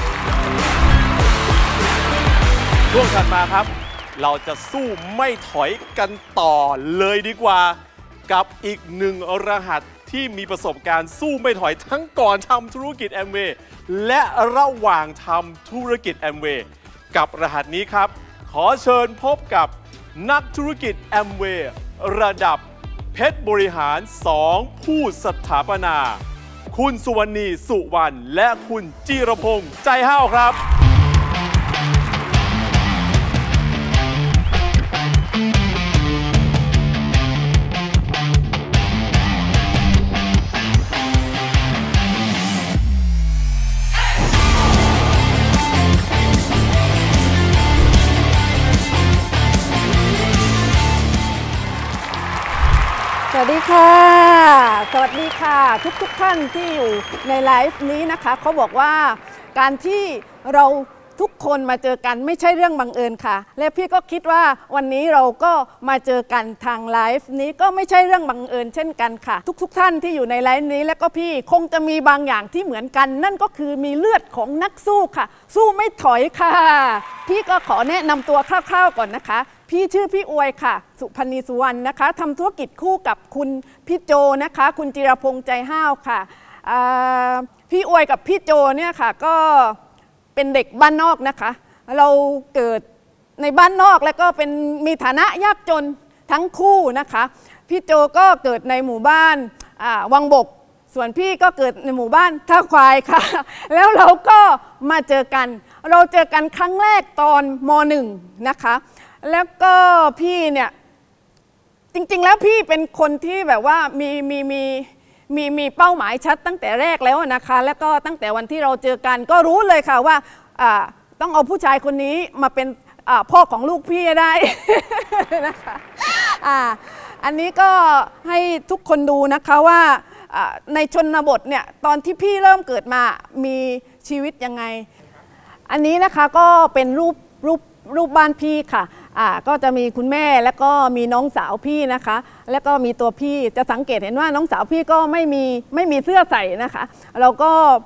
ช่วงถัดมาครับเราจะสู้ไม่ถอยกันต่อเลยดีกว่ากับอีกหนึ่งรหัสที่มีประสบการณ์สู้ไม่ถอยทั้งก่อนทำธุรกิจแอมเวย์และระหว่างทำธุรกิจแอมเวย์กับรหัสนี้ครับขอเชิญพบกับนักธุรกิจแอมเวย์ระดับเพชรบริหารสองผู้สถาปนาคุณสุวรรณีสุวรรณและคุณจิรพงษ์ใจห้าวครับสวัสดีค่ะสวัสดีค่ะทุกทุกท่านที่อยู่ในไลฟ์นี้นะคะเขาบอกว่าการที่เราทุกคนมาเจอกันไม่ใช่เรื่องบังเอิญค่ะและพี่ก็คิดว่าวันนี้เราก็มาเจอกันทางไลฟ์นี้ก็ไม่ใช่เรื่องบังเอิญเช่นกันค่ะทุกทุกท่านที่อยู่ในไลฟ์นี้และก็พี่คงจะมีบางอย่างที่เหมือนกันนั่นก็คือมีเลือดของนักสู้ค่ะสู้ไม่ถอยค่ะพี่ก็ขอแนะนำตัวคร่าวๆก่อนนะคะพี่ชื่อพี่อวยค่ะสุพรรณีสุวรรณนะคะทำธุรกิจคู่กับคุณพี่โจนะคะคุณจิรพงษ์ใจห้าวค่ะพี่อวยกับพี่โจเนี่ยค่ะก็เป็นเด็กบ้านนอกนะคะเราเกิดในบ้านนอกแล้วก็เป็นมีฐานะยากจนทั้งคู่นะคะพี่โจก็เกิดในหมู่บ้านวังบกส่วนพี่ก็เกิดในหมู่บ้านท่าควายค่ะแล้วเราก็มาเจอกันเราเจอกันครั้งแรกตอนม.หนึ่ง นะคะแล้วก็พี่เนี่ยจริงๆแล้วพี่เป็นคนที่แบบว่ามีมีมีมีมีเป้าหมายชัดตั้งแต่แรกแล้วนะคะแล้วก็ตั้งแต่วันที่เราเจอกันก็รู้เลยค่ะว่าต้องเอาผู้ชายคนนี้มาเป็นพ่อของลูกพี่ได้นะคะอันนี้ก็ให้ทุกคนดูนะคะว่าในชนบทเนี่ยตอนที่พี่เริ่มเกิดมามีชีวิตยังไงอันนี้นะคะก็เป็นรูปรูปรูปบ้านพี่ค่ะอ่าก็จะมีคุณแม่แล้วก็มีน้องสาวพี่นะคะแล้วก็มีตัวพี่จะสังเกตเห็นว่าน้องสาวพี่ก็ไม่มีไม่มีเสื้อใส่นะคะเราก็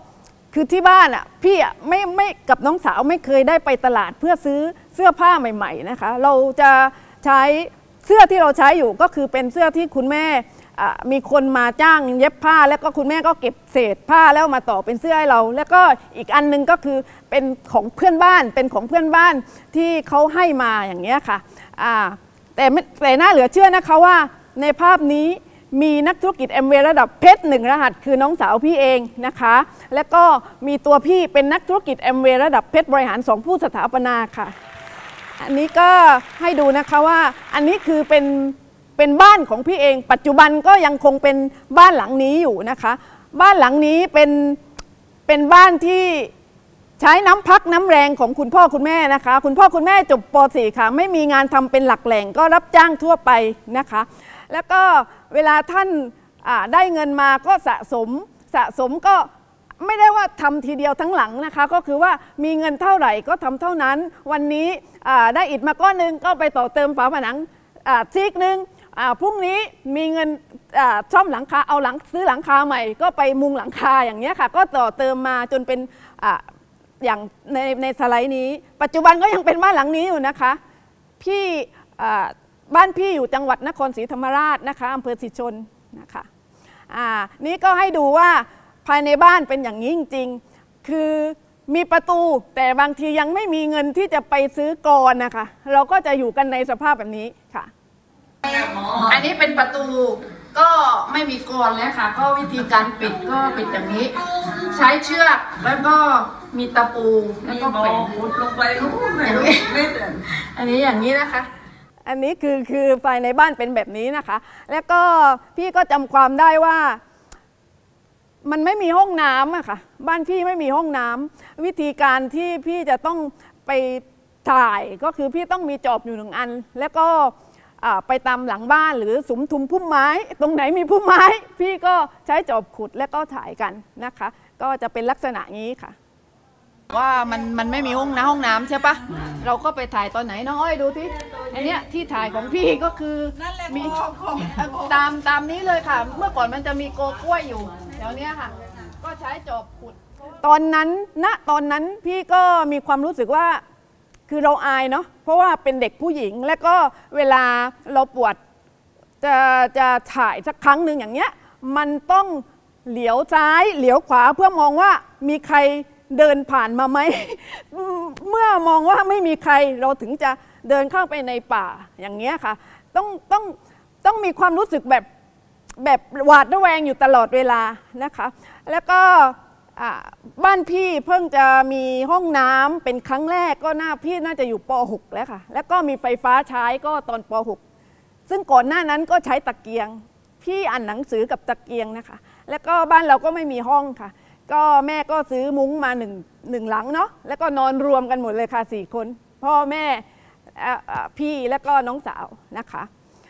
คือที่บ้านอ่ะพี่อ่ะไม่ไม่กับน้องสาวไม่เคยได้ไปตลาดเพื่อซื้อเสื้อผ้าใหม่ๆนะคะเราจะใช้เสื้อที่เราใช้อยู่ก็คือเป็นเสื้อที่คุณแม่มีคนมาจ้างเย็บผ้าแล้วก็คุณแม่ก็เก็บเศษผ้าแล้วมาต่อเป็นเสื้อให้เราแล้วก็อีกอันนึงก็คือเป็นของเพื่อนบ้านเป็นของเพื่อนบ้านที่เขาให้มาอย่างเงี้ยค่ะแต่แต่น่าเหลือเชื่อนะคะว่าในภาพนี้มีนักธุรกิจแอมเวย์ระดับเพชรหนึ่งรหัสคือน้องสาวพี่เองนะคะแล้วก็มีตัวพี่เป็นนักธุรกิจแอมเวย์ระดับเพชรบริหารสองผู้สถาปนาค่ะอันนี้ก็ให้ดูนะคะว่าอันนี้คือเป็นเป็นบ้านของพี่เองปัจจุบันก็ยังคงเป็นบ้านหลังนี้อยู่นะคะบ้านหลังนี้เป็นเป็นบ้านที่ใช้น้ำพักน้ำแรงของคุณพ่อคุณแม่นะคะคุณพ่อคุณแม่จบป .สี่ ค่ะไม่มีงานทำเป็นหลักแหล่งก็รับจ้างทั่วไปนะคะแล้วก็เวลาท่านได้เงินมาก็สะสมสะสมก็ไม่ได้ว่าทำทีเดียวทั้งหลังนะคะก็คือว่ามีเงินเท่าไหร่ก็ทำเท่านั้นวันนี้ได้อิฐมาก้อนหนึ่งก็ไปต่อเติมฝาผนังซีกหนึ่งพรุ่งนี้มีเงินซ่อมหลังคาเอาหลังซื้อหลังคาใหม่ก็ไปมุงหลังคาอย่างนี้ค่ะก็ต่อเติมมาจนเป็นอย่างในในสไลด์นี้ปัจจุบันก็ยังเป็นบ้านหลังนี้อยู่นะคะพี่บ้านพี่อยู่จังหวัดนครศรีธรรมราชนะคะอำเภอสิชนนะคะอ่านี่ก็ให้ดูว่าภายในบ้านเป็นอย่างนี้จริงๆคือมีประตูแต่บางทียังไม่มีเงินที่จะไปซื้อกลอนนะคะเราก็จะอยู่กันในสภาพแบบนี้ค่ะอันนี้เป็นประตูก็ไม่มีกลอนแล้วค่ะก็วิธีการปิดก็ปิดอย่างนี้ใช้เชือกแล้วก็มีตะปูแล้วก็แขวนมุดลงไปลูกไม่เดินอันนี้อย่างนี้นะคะอันนี้คือคือภายในบ้านเป็นแบบนี้นะคะแล้วก็พี่ก็จำความได้ว่ามันไม่มีห้องน้ำอะค่ะบ้านพี่ไม่มีห้องน้ำวิธีการที่พี่จะต้องไปถ่ายก็คือพี่ต้องมีจอบอยู่หนึ่งอันแล้วก็ไปตามหลังบ้านหรือสุมทุมพุ่มไม้ตรงไหนมีพุ่มไม้พี่ก็ใช้จอบขุดแล้วก็ถ่ายกันนะคะก็จะเป็นลักษณะนี้ค่ะว่ามันมันไม่มีห้องน้ำห้องน้ำใช่ปะเราก็ไปถ่ายตอนไหนน้องอ้อยดูที่อันเนี้ยที่ถ่ายของพี่ก็คือมีตามตามนี้เลยค่ะเมื่อก่อนมันจะมีโกกล้วยอยู่แถวเนี้ยค่ะก็ใช้จอบขุดตอนนั้นณตอนนั้นพี่ก็มีความรู้สึกว่าคือเราอายเนาะเพราะว่าเป็นเด็กผู้หญิงและก็เวลาเราปวดจะจะถ่ายสักครั้งหนึ่งอย่างเงี้ยมันต้องเหลียวซ้ายเหลียวขวาเพื่อมองว่ามีใครเดินผ่านมาไหม เมื่อมองว่าไม่มีใครเราถึงจะเดินเข้าไปในป่าอย่างเงี้ยค่ะต้องต้องต้องมีความรู้สึกแบบแบบหวาดระแวงอยู่ตลอดเวลานะคะแล้วก็บ้านพี่เพิ่งจะมีห้องน้ำเป็นครั้งแรกก็น่าพี่น่าจะอยู่ป .หก แล้วค่ะแล้วก็มีไฟฟ้าใช้ก็ตอนป .หก ซึ่งก่อนหน้านั้นก็ใช้ตะเกียงพี่อ่านหนังสือกับตะเกียงนะคะแล้วก็บ้านเราก็ไม่มีห้องค่ะก็แม่ก็ซื้อมุ้งมาหนึ่งหนึ่งหลังเนาะแล้วก็นอนรวมกันหมดเลยค่ะสี่คนพ่อแม่พี่แล้วก็น้องสาวนะคะ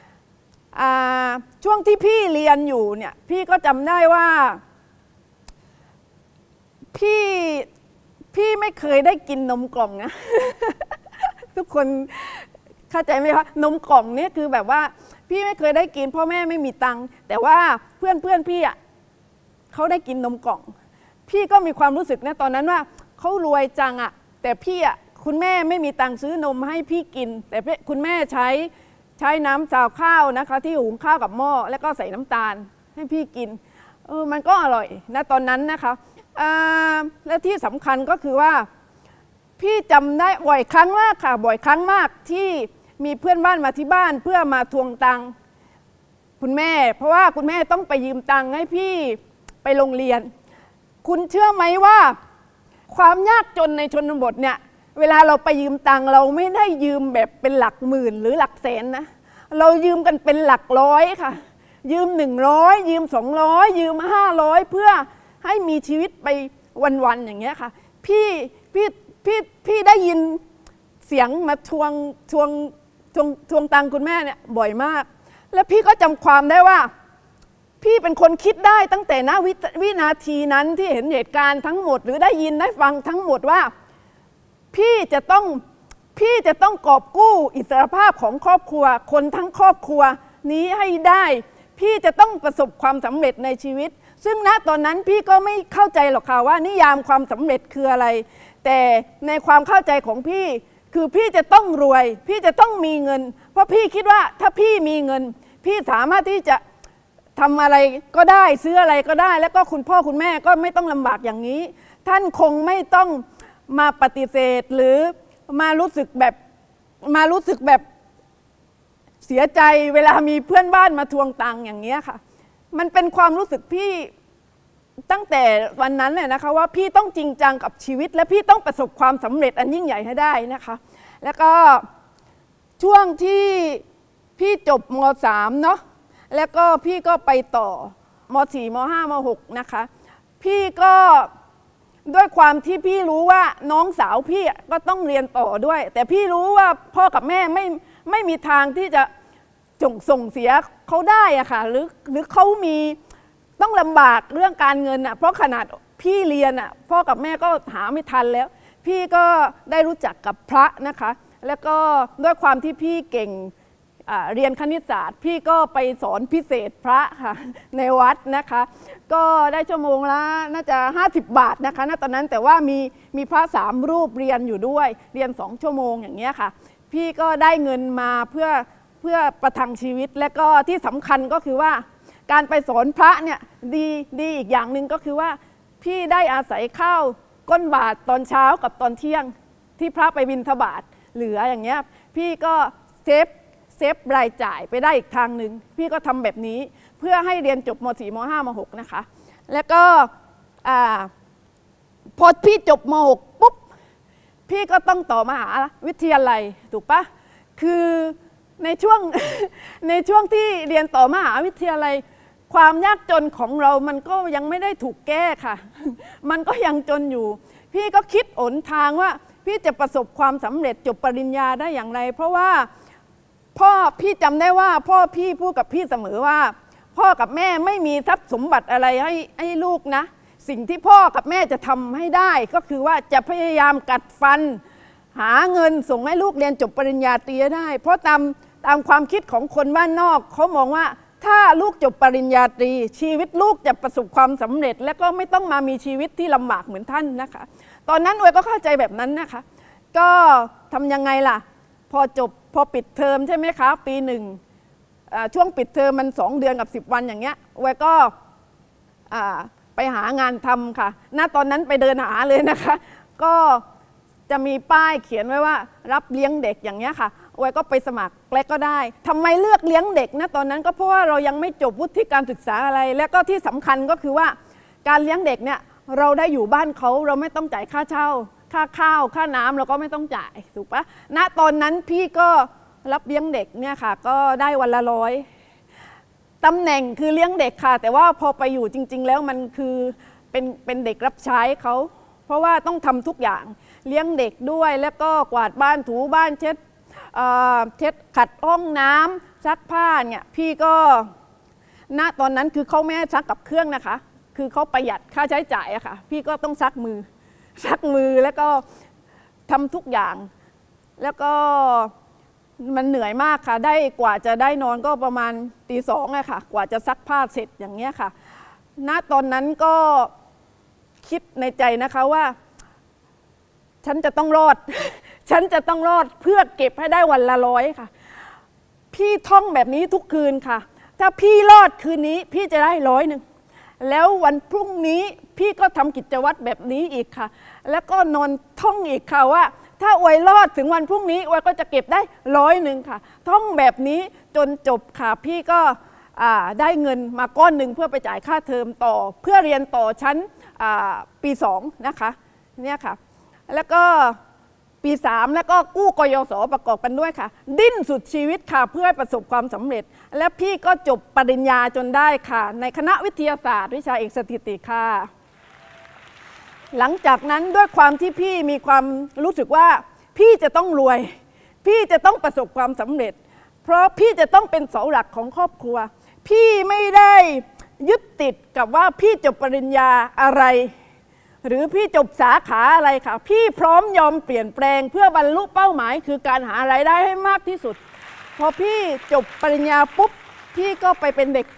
ช่วงที่พี่เรียนอยู่เนี่ยพี่ก็จำได้ว่าพี่พี่ไม่เคยได้กินนมกล่องนะ ทุกคนเข้าใจไหมคะนมกล่องเนี่ยคือแบบว่าพี่ไม่เคยได้กินพ่อแม่ไม่มีตังค์แต่ว่าเพื่อนเพื่อนพี่อ่ะเขาได้กินนมกล่องพี่ก็มีความรู้สึกนะตอนนั้นว่าเขารวยจังอ่ะแต่พี่อ่ะคุณแม่ไม่มีตังค์ซื้อนมให้พี่กินแต่คุณแม่ใช้ใช้น้ำซาวข้าวนะคะที่หุงข้าวกับหม้อแล้วก็ใส่น้ำตาลให้พี่กินเออมันก็อร่อยนะตอนนั้นนะคะและที่สำคัญก็คือว่าพี่จำได้บ่อยครั้งมากค่ะบ่อยครั้งมากที่มีเพื่อนบ้านมาที่บ้านเพื่อมาทวงตังค์คุณแม่เพราะว่าคุณแม่ต้องไปยืมตังค์ให้พี่ไปโรงเรียนคุณเชื่อไหมว่าความยากจนในชนบทเนี่ยเวลาเราไปยืมตังค์เราไม่ได้ยืมแบบเป็นหลักหมื่นหรือหลักแสนนะเรายืมกันเป็นหลักร้อยค่ะยืมหนึ่งร้อยยืมสองร้อยยืมห้าร้อยเพื่อให้มีชีวิตไปวันๆอย่างเงี้ยค่ะพี่พี่พี่พี่ได้ยินเสียงมาทวงทวงทวงทวงตังค์คุณแม่เนี่ยบ่อยมากแล้วพี่ก็จำความได้ว่าพี่เป็นคนคิดได้ตั้งแต่ณววินาทีนั้นที่เห็นเหตุการณ์ทั้งหมดหรือได้ยินได้ฟังทั้งหมดว่าพี่จะต้องพี่จะต้องกอบกู้อิสรภาพของครอบครัวคนทั้งครอบครัวนี้ให้ได้พี่จะต้องประสบความสำเร็จในชีวิตซึ่งณตอนนั้นพี่ก็ไม่เข้าใจหรอกค่ะว่านิยามความสำเร็จคืออะไรแต่ในความเข้าใจของพี่คือพี่จะต้องรวยพี่จะต้องมีเงินเพราะพี่คิดว่าถ้าพี่มีเงินพี่สามารถที่จะทำอะไรก็ได้ซื้ออะไรก็ได้แล้วก็คุณพ่อคุณแม่ก็ไม่ต้องลำบากอย่างนี้ท่านคงไม่ต้องมาปฏิเสธหรือมารู้สึกแบบมารู้สึกแบบเสียใจเวลามีเพื่อนบ้านมาทวงตังค์อย่างนี้ค่ะมันเป็นความรู้สึกพี่ตั้งแต่วันนั้นเลยนะคะว่าพี่ต้องจริงจังกับชีวิตและพี่ต้องประสบความสำเร็จอันยิ่งใหญ่ให้ได้นะคะแล้วก็ช่วงที่พี่จบม.สาม เนาะแล้วก็พี่ก็ไปต่อม.สี่ ม.ห้า ม.หก นะคะพี่ก็ด้วยความที่พี่รู้ว่าน้องสาวพี่ก็ต้องเรียนต่อด้วยแต่พี่รู้ว่าพ่อกับแม่ไม่ไม่มีทางที่จะส่งส่งเสียเขาได้อะค่ะหรือหรือเขามีต้องลำบากเรื่องการเงินอะเพราะขนาดพี่เรียนอะพ่อกับแม่ก็หาไม่ทันแล้วพี่ก็ได้รู้จักกับพระนะคะแล้วก็ด้วยความที่พี่เก่งเรียนคณิตศาสตร์พี่ก็ไปสอนพิเศษพระค่ะในวัดนะคะก็ได้ชั่วโมงละน่าจะห้าสิบบาทนะคะณตอนนั้นแต่ว่ามีมีพระสามรูปเรียนอยู่ด้วยเรียนสองชั่วโมงอย่างเงี้ยค่ะพี่ก็ได้เงินมาเพื่อเพื่อประทังชีวิตและก็ที่สำคัญก็คือว่าการไปสอนพระเนี่ยดีดีอีกอย่างหนึ่งก็คือว่าพี่ได้อาศัยข้าวก้นบาทตอนเช้ากับตอนเที่ยงที่พระไปบิณฑบาตเหลืออย่างเงี้ยพี่ก็เซฟเซฟรายจ่ายไปได้อีกทางหนึ่งพี่ก็ทำแบบนี้เพื่อให้เรียนจบม.สี่ ม.ห้า ม.หก นะคะแล้วก็พอพี่จบม.หก ปุ๊บพี่ก็ต้องต่อมหาวิทยาลัยถูกปะคือในช่วงในช่วงที่เรียนต่อมหาวิทยาลัยความยากจนของเรามันก็ยังไม่ได้ถูกแก้ค่ะมันก็ยังจนอยู่พี่ก็คิดหนทางว่าพี่จะประสบความสำเร็จจบปริญญาได้อย่างไรเพราะว่าพ่อพี่จำได้ว่าพ่อพี่พูดกับพี่เสมอว่าพ่อกับแม่ไม่มีทรัพย์สมบัติอะไรให้ให้ลูกนะสิ่งที่พ่อกับแม่จะทำให้ได้ก็คือว่าจะพยายามกัดฟันหาเงินส่งให้ลูกเรียนจบปริญญาตรีได้เพราะตามตามความคิดของคนบ้านนอกเขามองว่าถ้าลูกจบปริญญาตรีชีวิตลูกจะประสบความสำเร็จและก็ไม่ต้องมามีชีวิตที่ลำบากเหมือนท่านนะคะตอนนั้นอวยก็เข้าใจแบบนั้นนะคะก็ทำยังไงล่ะพอจบพอปิดเทอมใช่ไหมคะปีหนึ่งช่วงปิดเทอมมันสองเดือนกับสิบวันอย่างเงี้ยอวยก็ไปหางานทำค่ะณตอนนั้นไปเดินหาเลยนะคะก็จะมีป้ายเขียนไว้ว่ารับเลี้ยงเด็กอย่างเงี้ยค่ะอวยก็ไปสมัครแล้วก็ได้ทำไมเลือกเลี้ยงเด็กนะตอนนั้นก็เพราะว่าเรายังไม่จบวุฒิการศึกษาอะไรและก็ที่สำคัญก็คือว่าการเลี้ยงเด็กเนี่ยเราได้อยู่บ้านเขาเราไม่ต้องจ่ายค่าเช่าค่าข้าวค่าน้ำเราก็ไม่ต้องจ่ายถูกปะณตอนนั้นพี่ก็รับเลี้ยงเด็กเนี่ยค่ะก็ได้วันละร้อยตำแหน่งคือเลี้ยงเด็กค่ะแต่ว่าพอไปอยู่จริงๆแล้วมันคือเป็นเป็นเด็กรับใช้เขาเพราะว่าต้องทำทุกอย่างเลี้ยงเด็กด้วยแล้วก็กวาดบ้านถูบ้านเช็ดเช็ดขัดห้องน้ำซักผ้าเนี่ยพี่ก็ณตอนนั้นคือเขาไม่ให้ซักกับเครื่องนะคะคือเขาประหยัดค่าใช้จ่ายอะค่ะพี่ก็ต้องซักมือซักมือแล้วก็ทำทุกอย่างแล้วก็มันเหนื่อยมากค่ะได้กว่าจะได้นอนก็ประมาณตีสองอะค่ะกว่าจะซักผ้าเสร็จอย่างเงี้ยค่ะณตอนนั้นก็คิดในใจนะคะว่าฉันจะต้องรอดฉันจะต้องรอดเพื่อเก็บให้ได้วันละร้อยค่ะพี่ท่องแบบนี้ทุกคืนค่ะถ้าพี่รอดคืนนี้พี่จะได้ร้อยหนึ่งแล้ววันพรุ่งนี้พี่ก็ทำกิจวัตรแบบนี้อีกค่ะแล้วก็นอนท่องอีกค่ะว่าถ้าอวยรอดถึงวันพรุ่งนี้อวยก็จะเก็บได้ร้อยหนึ่งค่ะท่องแบบนี้จนจบค่ะพี่ก็ได้เงินมาก้อนหนึ่งเพื่อไปจ่ายค่าเทอมต่อเพื่อเรียนต่อชั้นปีสองนะคะเนี่ยค่ะแล้วก็ปีสามแล้วก็กู้กยศประกอบกันด้วยค่ะดิ้นสุดชีวิตค่ะเพื่อประสบความสำเร็จและพี่ก็จบปริญญาจนได้ค่ะในคณะวิทยาศาสตร์วิชาเอกสถิติค่ะหลังจากนั้นด้วยความที่พี่มีความรู้สึกว่าพี่จะต้องรวยพี่จะต้องประสบความสำเร็จเพราะพี่จะต้องเป็นเสาหลักของครอบครัวพี่ไม่ได้ยึดติดกับว่าพี่จบปริญญาอะไรหรือพี่จบสาขาอะไรค่ะพี่พร้อมยอมเปลี่ยนแปลงเพื่อบรรลุเป้าหมายคือการหารายได้ให้มากที่สุดพอพี่จบปริญญาปุ๊บพี่ก็ไปเป็นเด็กเสิร์ฟ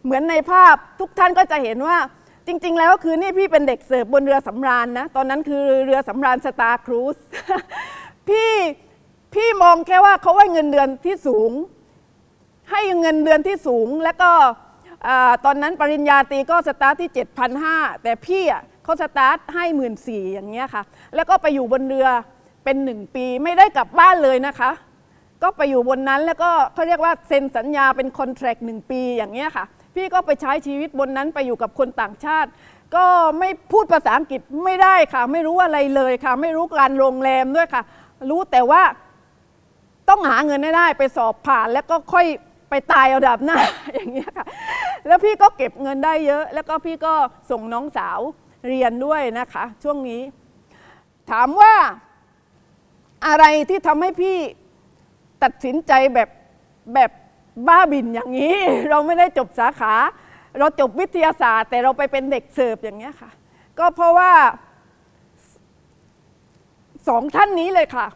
เหมือนในภาพทุกท่านก็จะเห็นว่าจริงๆแล้วก็คือนี่พี่เป็นเด็กเสิร์ฟบนเรือสำราญนะตอนนั้นคือเรือสำราญสตาร์ครูซ พี่พี่มองแค่ว่าเขาให้เงินเดือนที่สูงให้เงินเดือนที่สูงแล้วก็ตอนนั้นปริญญาตรีก็สตาร์ทที่ เจ็ดพันห้าร้อย แต่พี่อ่ะเขาสตาร์ทให้ หนึ่งหมื่นสี่พัน อย่างเงี้ยค่ะแล้วก็ไปอยู่บนเรือเป็นหนึ่งปีไม่ได้กลับบ้านเลยนะคะก็ไปอยู่บนนั้นแล้วก็เขาเรียกว่าเซ็นสัญญาเป็นคอนแทรคหนึ่งปีอย่างเงี้ยค่ะพี่ก็ไปใช้ชีวิตบนนั้นไปอยู่กับคนต่างชาติก็ไม่พูดภาษาอังกฤษไม่ได้ค่ะไม่รู้อะไรเลยค่ะไม่รู้การโรงแรมด้วยค่ะรู้แต่ว่าต้องหาเงินให้ได้ไปสอบผ่านแล้วก็ค่อยไปตายเอาดับหน้า อย่างเงี้ยค่ะแล้วพี่ก็เก็บเงินได้เยอะแล้วก็พี่ก็ส่งน้องสาวเรียนด้วยนะคะช่วงนี้ถามว่าอะไรที่ทำให้พี่ตัดสินใจแบบแบบบ้าบินอย่างนี้ เราไม่ได้จบสาขาเราจบวิทยาศาสตร์แต่เราไปเป็นเด็กเสิร์ฟอย่างเงี้ยค่ะก็เพราะว่าสองท่านนี้เลยค่ะ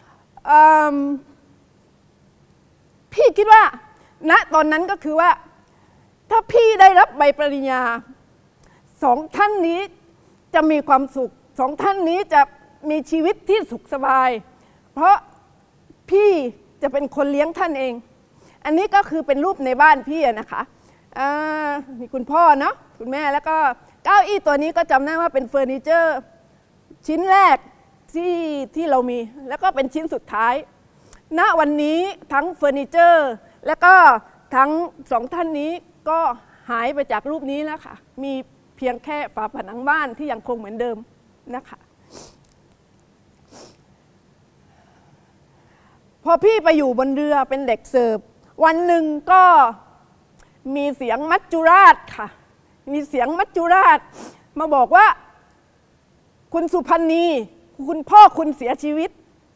พี่คิดว่าณตอนนั้นก็คือว่าถ้าพี่ได้รับใบปริญญาสองท่านนี้จะมีความสุขสองท่านนี้จะมีชีวิตที่สุขสบายเพราะพี่จะเป็นคนเลี้ยงท่านเองอันนี้ก็คือเป็นรูปในบ้านพี่นะคะมีคุณพ่อเนาะคุณแม่แล้วก็เก้าอี้ตัวนี้ก็จำได้ว่าเป็นเฟอร์นิเจอร์ชิ้นแรกที่ที่เรามีแล้วก็เป็นชิ้นสุดท้ายณวันนี้ทั้งเฟอร์นิเจอร์แล้วก็ทั้งสองท่านนี้ก็หายไปจากรูปนี้แล้วค่ะมีเพียงแค่ฝาผนังบ้านที่ยังคงเหมือนเดิมนะคะพอพี่ไปอยู่บนเรือเป็นเด็กเสิร์ฟวันหนึ่งก็มีเสียงมัจจุราชค่ะมีเสียงมัจจุราชมาบอกว่าคุณสุพรรณีคุณพ่อคุณเสียชีวิต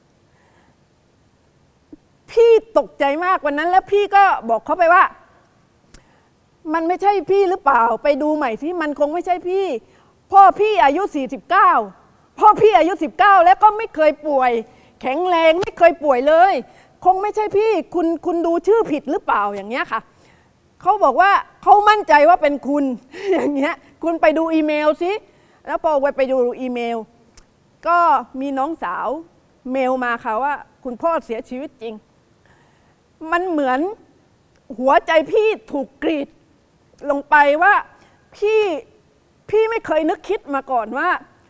พี่ตกใจมากวันนั้นแล้วพี่ก็บอกเขาไปว่ามันไม่ใช่พี่หรือเปล่าไปดูใหม่ที่มันคงไม่ใช่พี่พ่อพี่อายุสี่สิบเก้าพ่อพี่อายุสิบเก้าแล้วก็ไม่เคยป่วยแข็งแรงไม่เคยป่วยเลยคงไม่ใช่พี่คุณคุณดูชื่อผิดหรือเปล่าอย่างเงี้ยค่ะเขาบอกว่าเขามั่นใจว่าเป็นคุณอย่างเงี้ยคุณไปดูอีเมลสิแล้วพอไปไปดูอีเมลก็มีน้องสาวเมลมาค่ะว่าคุณพ่อเสียชีวิตจริงมันเหมือนหัวใจพี่ถูกกรีดลงไปว่าพี่พี่ไม่เคยนึกคิดมาก่อนว่า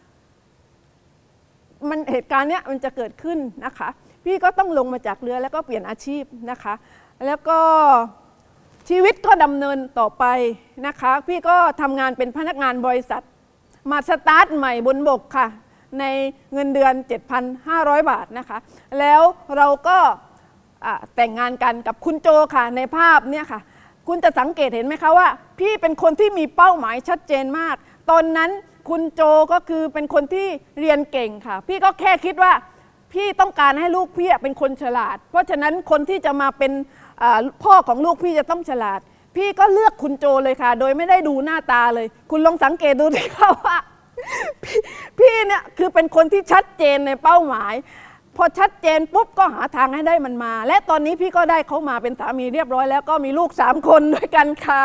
มันเหตุการณ์เนี้ยมันจะเกิดขึ้นนะคะพี่ก็ต้องลงมาจากเรือแล้วก็เปลี่ยนอาชีพนะคะแล้วก็ชีวิตก็ดำเนินต่อไปนะคะพี่ก็ทำงานเป็นพนักงานบริษัทมาสตาร์ทใหม่บนบกค่ะในเงินเดือน เจ็ดพันห้าร้อย บาทนะคะแล้วเราก็แต่งงานกันกับคุณโจค่ะในภาพเนี่ยค่ะคุณจะสังเกตเห็นไหมคะว่าพี่เป็นคนที่มีเป้าหมายชัดเจนมากตอนนั้นคุณโจก็คือเป็นคนที่เรียนเก่งค่ะพี่ก็แค่คิดว่าพี่ต้องการให้ลูกพี่เป็นคนฉลาดเพราะฉะนั้นคนที่จะมาเป็นพ่อของลูกพี่จะต้องฉลาดพี่ก็เลือกคุณโจเลยค่ะโดยไม่ได้ดูหน้าตาเลยคุณลองสังเกตดูสิคะว่าพี่พี่เนี่ยคือเป็นคนที่ชัดเจนในเป้าหมายพอชัดเจนปุ๊บก็หาทางให้ได้มันมาและตอนนี้พี่ก็ได้เขามาเป็นสามีเรียบร้อยแล้วก็มีลูกสามคนด้วยกันค่ะ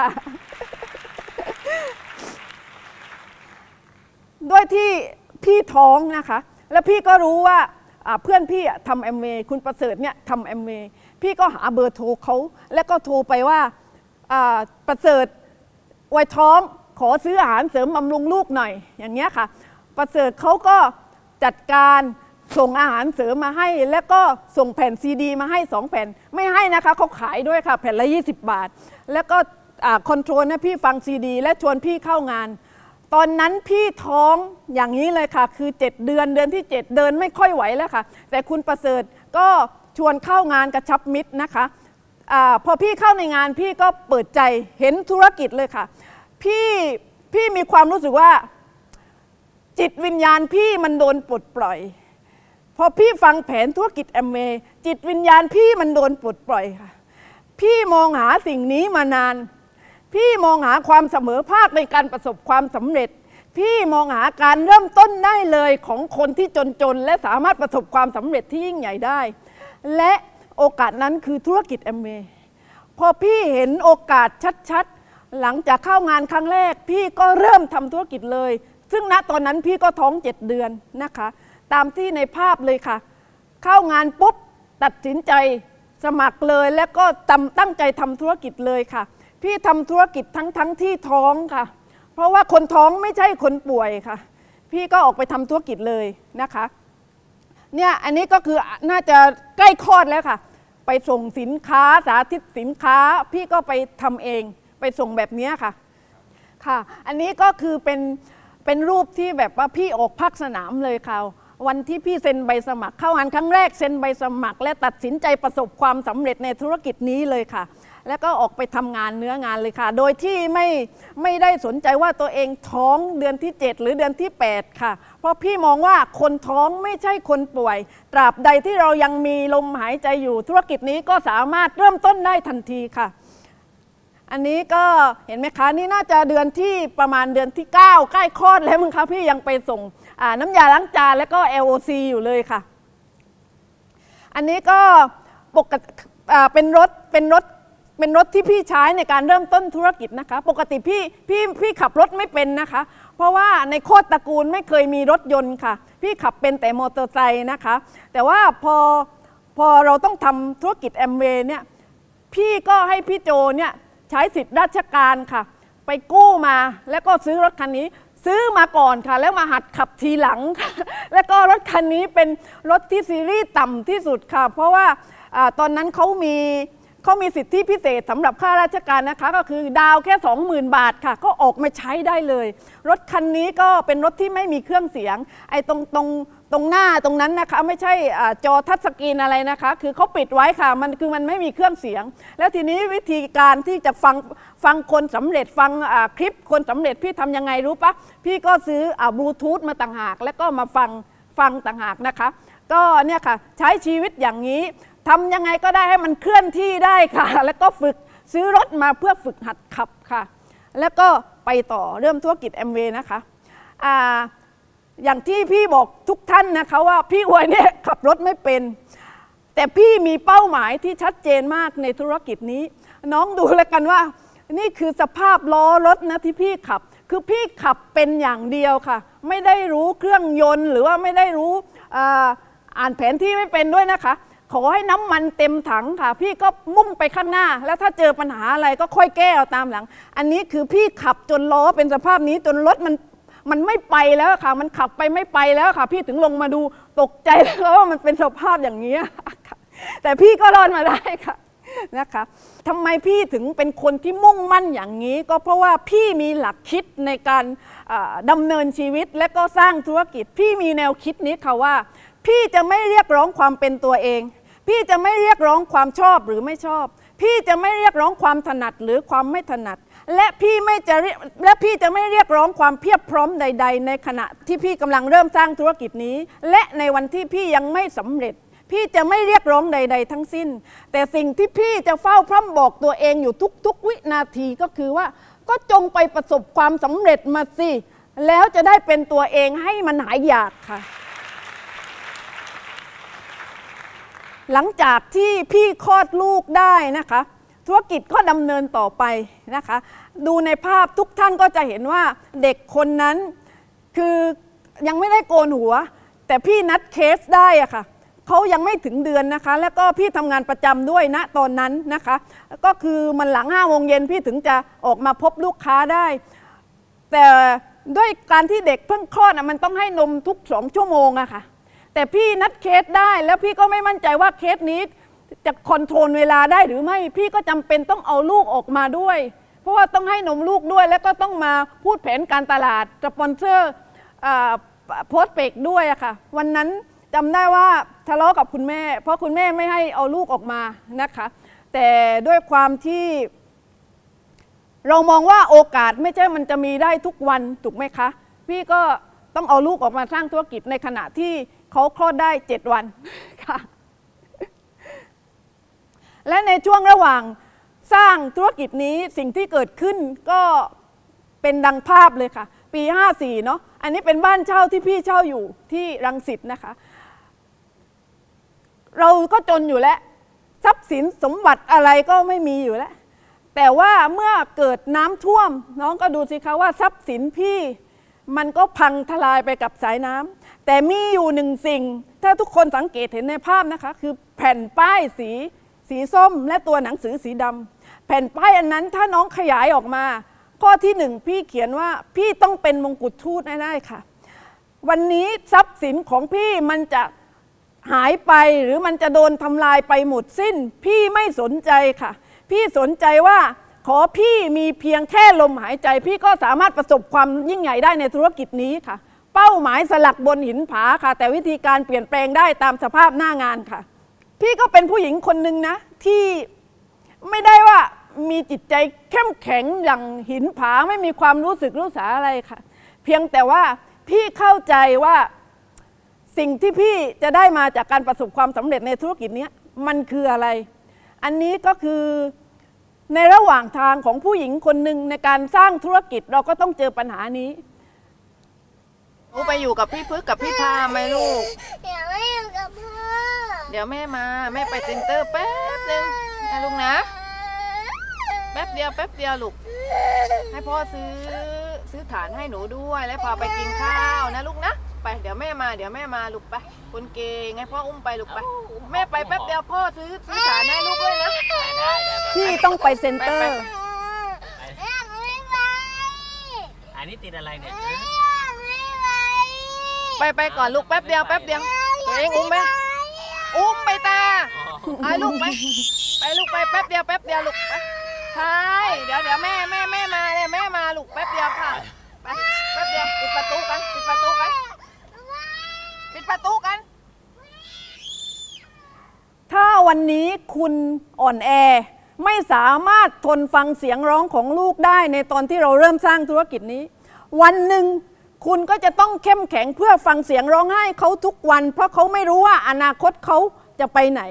ด้วยที่พี่ท้องนะคะแล้วพี่ก็รู้ว่าเพื่อนพี่ทำแอมเวย์คุณประเสริฐเนี่ยทำแอมเวย์พี่ก็หาเบอร์โทรเขาแล้วก็โทรไปว่าประเสริฐวัยท้องขอซื้ออาหารเสริมบำรุงลูกหน่อยอย่างเงี้ยค่ะประเสริฐเขาก็จัดการส่งอาหารเสริมมาให้แล้วก็ส่งแผ่นซีดีมาให้สองแผ่นไม่ให้นะคะเขาขายด้วยค่ะแผ่นละยี่สิบบาทแล้วก็คอนโทรลให้พี่ฟังซีดีและชวนพี่เข้างานตอนนั้นพี่ท้องอย่างนี้เลยค่ะคือเจ็ดเดือนเดือนที่เจ็ดเดินไม่ค่อยไหวแล้วค่ะแต่คุณประเสริฐก็ชวนเข้างานกระชับมิตรนะคะอาพอพี่เข้าในงานพี่ก็เปิดใจเห็นธุรกิจเลยค่ะพี่พี่มีความรู้สึกว่าจิตวิญญาณพี่มันโดนปลดปล่อยพอพี่ฟังแผนธุรกิจแอมเวย์จิตวิญญาณพี่มันโดนปลดปล่อยค่ะพี่มองหาสิ่งนี้มานานพี่มองหาความเสมอภาคในการประสบความสำเร็จพี่มองหาการเริ่มต้นได้เลยของคนที่จนๆและสามารถประสบความสำเร็จที่ยิ่งใหญ่ได้และโอกาสนั้นคือธุรกิจแอมเวย์พอพี่เห็นโอกาสชัดๆหลังจากเข้างานครั้งแรกพี่ก็เริ่มทำธุรกิจเลยซึ่งณตอนนั้นพี่ก็ท้องเจ็ดเดือนนะคะตามที่ในภาพเลยค่ะเข้างานปุ๊บตัดสินใจสมัครเลยแล้วก็ตั้งใจทำธุรกิจเลยค่ะพี่ทำธุรกิจทั้งทั้งที่ท้องค่ะเพราะว่าคนท้องไม่ใช่คนป่วยค่ะพี่ก็ออกไปทำธุรกิจเลยนะคะเนี่ยอันนี้ก็คือน่าจะใกล้คลอดแล้วค่ะไปส่งสินค้าสาธิตสินค้าพี่ก็ไปทำเองไปส่งแบบนี้ค่ะค่ะอันนี้ก็คือเป็นเป็นรูปที่แบบว่าพี่ออกภาคสนามเลยค่ะวันที่พี่เซ็นใบสมัครเข้างานครั้งแรกเซ็นใบสมัครและตัดสินใจประสบความสำเร็จในธุรกิจนี้เลยค่ะแล้วก็ออกไปทำงานเนื้องานเลยค่ะโดยที่ไม่ไม่ได้สนใจว่าตัวเองท้องเดือนที่เจ็ดหรือเดือนที่แปดค่ะเพราะพี่มองว่าคนท้องไม่ใช่คนป่วยตราบใดที่เรายังมีลมหายใจอยู่ธุรกิจนี้ก็สามารถเริ่มต้นได้ทันทีค่ะอันนี้ก็เห็นไหมคะนี่น่าจะเดือนที่ประมาณเดือนที่เก้าใกล้คลอดแล้วมั้งคะพี่ยังไปส่งน้ำยาล้างจานแล้วก็ แอล โอ ซี อยู่เลยค่ะอันนี้ก็ปกติเป็นรถเป็นรถเป็นรถที่พี่ใช้ในการเริ่มต้นธุรกิจนะคะปกติพี่พี่พี่ขับรถไม่เป็นนะคะเพราะว่าในโคตรตระกูลไม่เคยมีรถยนต์ค่ะพี่ขับเป็นแต่มอเตอร์ไซค์นะคะแต่ว่าพอพอเราต้องทำธุรกิจแอมเวย์เนี่ยพี่ก็ให้พี่โจเนี่ยใช้สิทธิราชการค่ะไปกู้มาแล้วก็ซื้อรถคันนี้ซื้อมาก่อนค่ะแล้วมาหัดขับทีหลังค่ะแล้วก็รถคันนี้เป็นรถที่ซีรีส์ต่ำที่สุดค่ะเพราะว่าตอนนั้นเขามีเขามีสิทธิพิเศษสำหรับข้าราชการนะคะก็คือดาวแค่ สองหมื่น บาทค่ะก็ออกมาใช้ได้เลยรถคันนี้ก็เป็นรถที่ไม่มีเครื่องเสียงไอ้ตรงตรงตรงหน้าตรงนั้นนะคะไม่ใช่จอทัชสกรีนอะไรนะคะคือเขาปิดไว้ค่ะมันคือมันไม่มีเครื่องเสียงแล้วทีนี้วิธีการที่จะฟังฟังคนสำเร็จฟังคลิปคนสำเร็จพี่ทำยังไงรู้ปะพี่ก็ซื้อบลูทูธมาต่างหากแล้วก็มาฟังฟังต่างหากนะคะก็เนี่ยค่ะใช้ชีวิตอย่างนี้ทำยังไงก็ได้ให้มันเคลื่อนที่ได้ค่ะแล้วก็ฝึกซื้อรถมาเพื่อฝึกหัดขับค่ะแล้วก็ไปต่อเริ่มธุรกิจแอมเวย์นะคะอ่าอย่างที่พี่บอกทุกท่านนะคะว่าพี่อวยเนี่ยขับรถไม่เป็นแต่พี่มีเป้าหมายที่ชัดเจนมากในธุรกิจนี้น้องดูแล้วกันว่านี่คือสภาพล้อรถนะที่พี่ขับคือพี่ขับเป็นอย่างเดียวค่ะไม่ได้รู้เครื่องยนต์หรือว่าไม่ได้รู้อ่านแผนที่ไม่เป็นด้วยนะคะขอให้น้ำมันเต็มถังค่ะพี่ก็มุ่งไปข้างหน้าแล้วถ้าเจอปัญหาอะไรก็ค่อยแก้เอาตามหลังอันนี้คือพี่ขับจนล้อเป็นสภาพนี้จนรถมันมันไม่ไปแล้วค่ะมันขับไปไม่ไปแล้วค่ะพี่ถึงลงมาดูตกใจแล้วว่ามันเป็นสภาพอย่างนี้แต่พี่ก็รอดมาได้ค่ะนะคะทำไมพี่ถึงเป็นคนที่มุ่งมั่นอย่างนี้ก็เพราะว่าพี่มีหลักคิดในการดำเนินชีวิตและก็สร้างธุรกิจพี่มีแนวคิดนี้ค่ะว่าพี่จะไม่เรียกร้องความเป็นตัวเองพี่จะไม่เรียกร้องความชอบหรือไม่ชอบพี่จะไม่เรียกร้องความถนัดหรือความไม่ถนัดและพี่ไม่จะและพี่จะไม่เรียกร้องความเพียบพร้อมใดๆในขณะที่พี่กำลังเริ่มสร้างธุรกิจนี้และในวันที่พี่ยังไม่สำเร็จพี่จะไม่เรียกร้องใดๆทั้งสิ้นแต่สิ่งที่พี่จะเฝ้าพร่ำบอกตัวเองอยู่ทุกๆวินาทีก็คือว่าก็จงไปประสบความสำเร็จมาสิแล้วจะได้เป็นตัวเองให้มันหายอยากค่ะหลังจากที่พี่คลอดลูกได้นะคะธุรกิจก็ดำเนินต่อไปนะคะดูในภาพทุกท่านก็จะเห็นว่าเด็กคนนั้นคือยังไม่ได้โกนหัวแต่พี่นัดเคสได้อะค่ะเขายังไม่ถึงเดือนนะคะแล้วก็พี่ทำงานประจำด้วยณตอนนั้นนะคะก็คือมันหลังห้าโมงเย็นพี่ถึงจะออกมาพบลูกค้าได้แต่ด้วยการที่เด็กเพิ่งคลอดมันต้องให้นมทุกสองชั่วโมงอะค่ะแต่พี่นัดเคสได้แล้วพี่ก็ไม่มั่นใจว่าเคสนี้จะคอนโทรลเวลาได้หรือไม่พี่ก็จำเป็นต้องเอาลูกออกมาด้วยเพราะว่าต้องให้นมลูกด้วยแล้วก็ต้องมาพูดแผนการตลาดสปอนเซอร์โพสต์เปกด้วยอะค่ะวันนั้นจำได้ว่าทะเลาะกับคุณแม่เพราะคุณแม่ไม่ให้เอาลูกออกมานะคะแต่ด้วยความที่เรามองว่าโอกาสไม่ใช่มันจะมีได้ทุกวันถูกไหมคะพี่ก็ต้องเอาลูกออกมาสร้างธุรกิจในขณะที่เขาคลอดได้เจ็ดวันค่ะและในช่วงระหว่างสร้างธุรกิจนี้สิ่งที่เกิดขึ้นก็เป็นดังภาพเลยค่ะปีห้าสี่เนาะอันนี้เป็นบ้านเช่าที่พี่เช่าอยู่ที่รังสิตนะคะเราก็จนอยู่แล้วทรัพย์สินสมบัติอะไรก็ไม่มีอยู่แล้วแต่ว่าเมื่อเกิดน้ำท่วมน้องก็ดูสิคะว่าทรัพย์สินพี่มันก็พังทลายไปกับสายน้ำแต่มีอยู่หนึ่งสิ่งถ้าทุกคนสังเกตเห็นในภาพนะคะคือแผ่นป้ายสีสีส้มและตัวหนังสือสีดำแผ่นป้ายอันนั้นถ้าน้องขยายออกมาข้อที่หนึ่งพี่เขียนว่าพี่ต้องเป็นมงกุฎทูตแน่ๆค่ะวันนี้ทรัพย์สินของพี่มันจะหายไปหรือมันจะโดนทำลายไปหมดสิ้นพี่ไม่สนใจค่ะพี่สนใจว่าขอพี่มีเพียงแค่ลมหายใจพี่ก็สามารถประสบความยิ่งใหญ่ได้ในธุรกิจนี้ค่ะเป้าหมายสลักบนหินผาค่ะแต่วิธีการเปลี่ยนแปลงได้ตามสภาพหน้างานค่ะพี่ก็เป็นผู้หญิงคนหนึ่งนะที่ไม่ได้ว่ามีจิตใจเข้มแข็งอย่างหินผาไม่มีความรู้สึกรู้สาอะไรค่ะเพียงแต่ว่าพี่เข้าใจว่าสิ่งที่พี่จะได้มาจากการประสบความสำเร็จในธุรกิจนี้มันคืออะไรอันนี้ก็คือในระหว่างทางของผู้หญิงคนหนึ่งในการสร้างธุรกิจเราก็ต้องเจอปัญหานี้หนูไปอยู่กับพี่พึกกับพี่พาไหมลูกเดี๋ยวไม่อยู่กับพ่อเดี๋ยวแม่มาแม่ไปเซ็นเตอร์แป๊บนึงนะลูกนะแป๊บเดียวแป๊บเดียวลูกให้พ่อซื้อซื้อฐานให้หนูด้วยแล้วพาไปกินข้าวนะลูกนะไปเดี๋ยวแม่มาเดี๋ยวแม่มาลูกไปคนเก่งไงพ่ออุ้มไปลูกไปแม่ไปแป๊บเดียวพ่อซื้อซื้อฐานให้ลูกด้วยนะพี่ต้องไปเซ็นเตอร์อันนี้ติดอะไรเนี่ยไปไปก่อนลูกแป๊บเดียวแป๊บเดียวตัวเองอุ้มไหมอุ้มไปตาไอ้ลูกไปไปลูกไปแป๊บเดียวแป๊บเดียวลูกไปใช่เดี๋ยวเดี๋ยวแม่แม่แม่มาเนี่ยแม่มาลูกแป๊บเดียวค่ะไปแป๊บเดียวปิดประตูกันปิดประตูกันปิดประตูกันถ้าวันนี้คุณอ่อนแอไม่สามารถทนฟังเสียงร้องของลูกได้ในตอนที่เราเริ่มสร้างธุรกิจนี้วันหนึ่งคุณก็จะต้องเข้มแข็งเพื่อฟังเสียงร้องไห้เขาทุกวันเพราะเขาไม่รู้ว่าอนาคตเขาจะไปไหน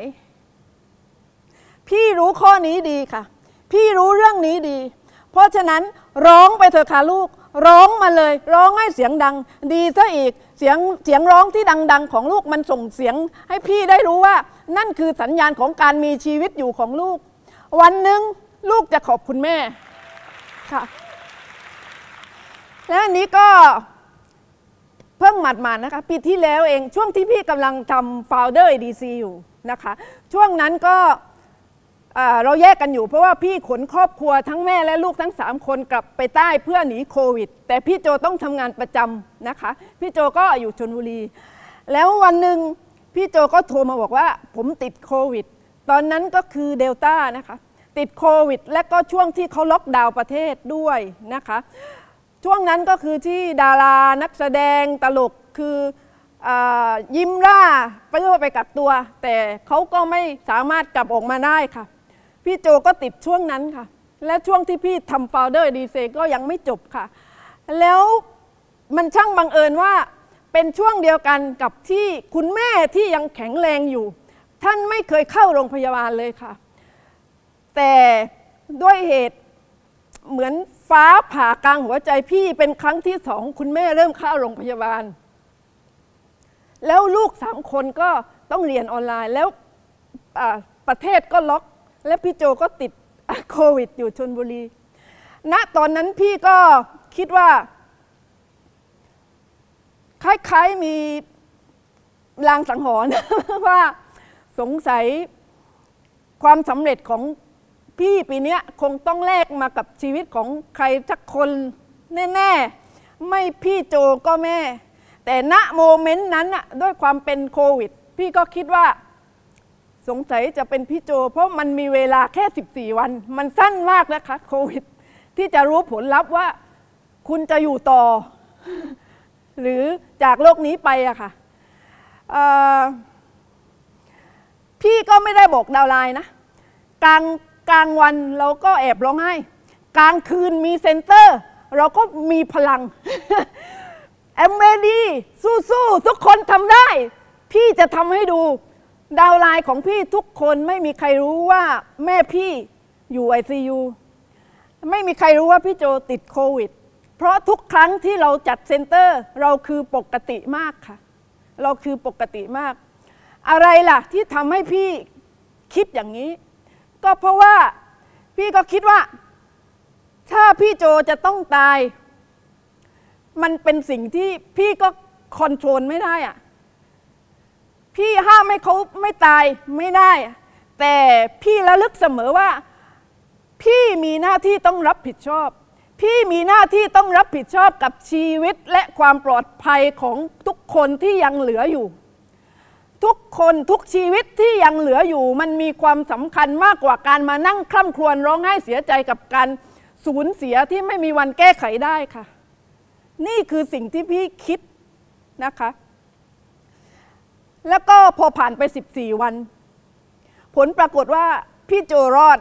พี่รู้ข้อนี้ดีค่ะพี่รู้เรื่องนี้ดีเพราะฉะนั้นร้องไปเถอะค่ะลูกร้องมาเลยร้องให้เสียงดังดีซะอีกเสียงเสียงร้องที่ดังๆของลูกมันส่งเสียงให้พี่ได้รู้ว่านั่นคือสัญญาณของการมีชีวิตอยู่ของลูกวันหนึ่งลูกจะขอบคุณแม่ค่ะและอันนี้ก็เพิ่งหมาดๆนะคะปีที่แล้วเองช่วงที่พี่กำลังทำ Founder เอ ดี ซี อยู่นะคะช่วงนั้นก็เราแยกกันอยู่เพราะว่าพี่ขนครอบครัวทั้งแม่และลูกทั้งสามคนกลับไปใต้เพื่อหนีโควิดแต่พี่โจต้องทำงานประจำนะคะพี่โจก็อยู่ชลบุรีแล้ววันหนึ่งพี่โจก็โทรมาบอกว่าผมติดโควิดตอนนั้นก็คือเดลต้านะคะติดโควิดและก็ช่วงที่เขาล็อกดาวน์ประเทศด้วยนะคะช่วงนั้นก็คือที่ดารานักแสดงตลกคือยิ้มร่าไปเพื่อไปกักตัวแต่เขาก็ไม่สามารถกลับออกมาได้ค่ะพี่โจก็ติดช่วงนั้นค่ะและช่วงที่พี่ทำ Founder ดี ซี ก็ยังไม่จบค่ะแล้วมันช่างบังเอิญว่าเป็นช่วงเดียวกันกับที่คุณแม่ที่ยังแข็งแรงอยู่ท่านไม่เคยเข้าโรงพยาบาลเลยค่ะแต่ด้วยเหตุเหมือนฟ้าผ่ากลางหัวใจพี่เป็นครั้งที่สองคุณแม่เริ่มเข้าโรงพยาบาลแล้วลูกสามคนก็ต้องเรียนออนไลน์แล้วประเทศก็ล็อกและพี่โจก็ติดโควิดอยู่ชลบุรีณตอนนั้นพี่ก็คิดว่าคล้ายๆมีลางสังหรณ์ ว่าสงสัยความสำเร็จของพี่ปีนี้คงต้องแลกมากับชีวิตของใครสักคนแน่ๆไม่พี่โจก็แม่แต่ณโมเมนต์นั้นด้วยความเป็นโควิดพี่ก็คิดว่าสงสัยจะเป็นพี่โจเพราะมันมีเวลาแค่สิบสี่วันมันสั้นมากนะคะโควิดที่จะรู้ผลลัพธ์ว่าคุณจะอยู่ต่อหรือจากโลกนี้ไปอะค่ะพี่ก็ไม่ได้บอกดาวไลน์นะกลางกลางวันเราก็แอบร้องไห้กลางคืนมีเซ็นเตอร์เราก็มีพลังแอมเมดีสู้ๆทุกคนทำได้พี่จะทำให้ดูดาวไลน์ของพี่ทุกคนไม่มีใครรู้ว่าแม่พี่อยู่ ไอ ซี ยู ไม่มีใครรู้ว่าพี่โจติดโควิดเพราะทุกครั้งที่เราจัดเซ็นเตอร์เราคือปกติมากค่ะเราคือปกติมากอะไรล่ะที่ทำให้พี่คิดอย่างนี้ก็เพราะว่าพี่ก็คิดว่าถ้าพี่โจจะต้องตายมันเป็นสิ่งที่พี่ก็คอนโทรลไม่ได้อะพี่ห้ามให้เขาไม่ตายไม่ได้แต่พี่ระลึกเสมอว่าพี่มีหน้าที่ต้องรับผิดชอบพี่มีหน้าที่ต้องรับผิดชอบกับชีวิตและความปลอดภัยของทุกคนที่ยังเหลืออยู่ทุกคนทุกชีวิตที่ยังเหลืออยู่มันมีความสำคัญมากกว่าการมานั่งคร่ำครวญร้องไห้เสียใจกับการสูญเสียที่ไม่มีวันแก้ไขได้ค่ะนี่คือสิ่งที่พี่คิดนะคะแล้วก็พอผ่านไปสิบสี่วันผลปรากฏว่าพี่โจรอด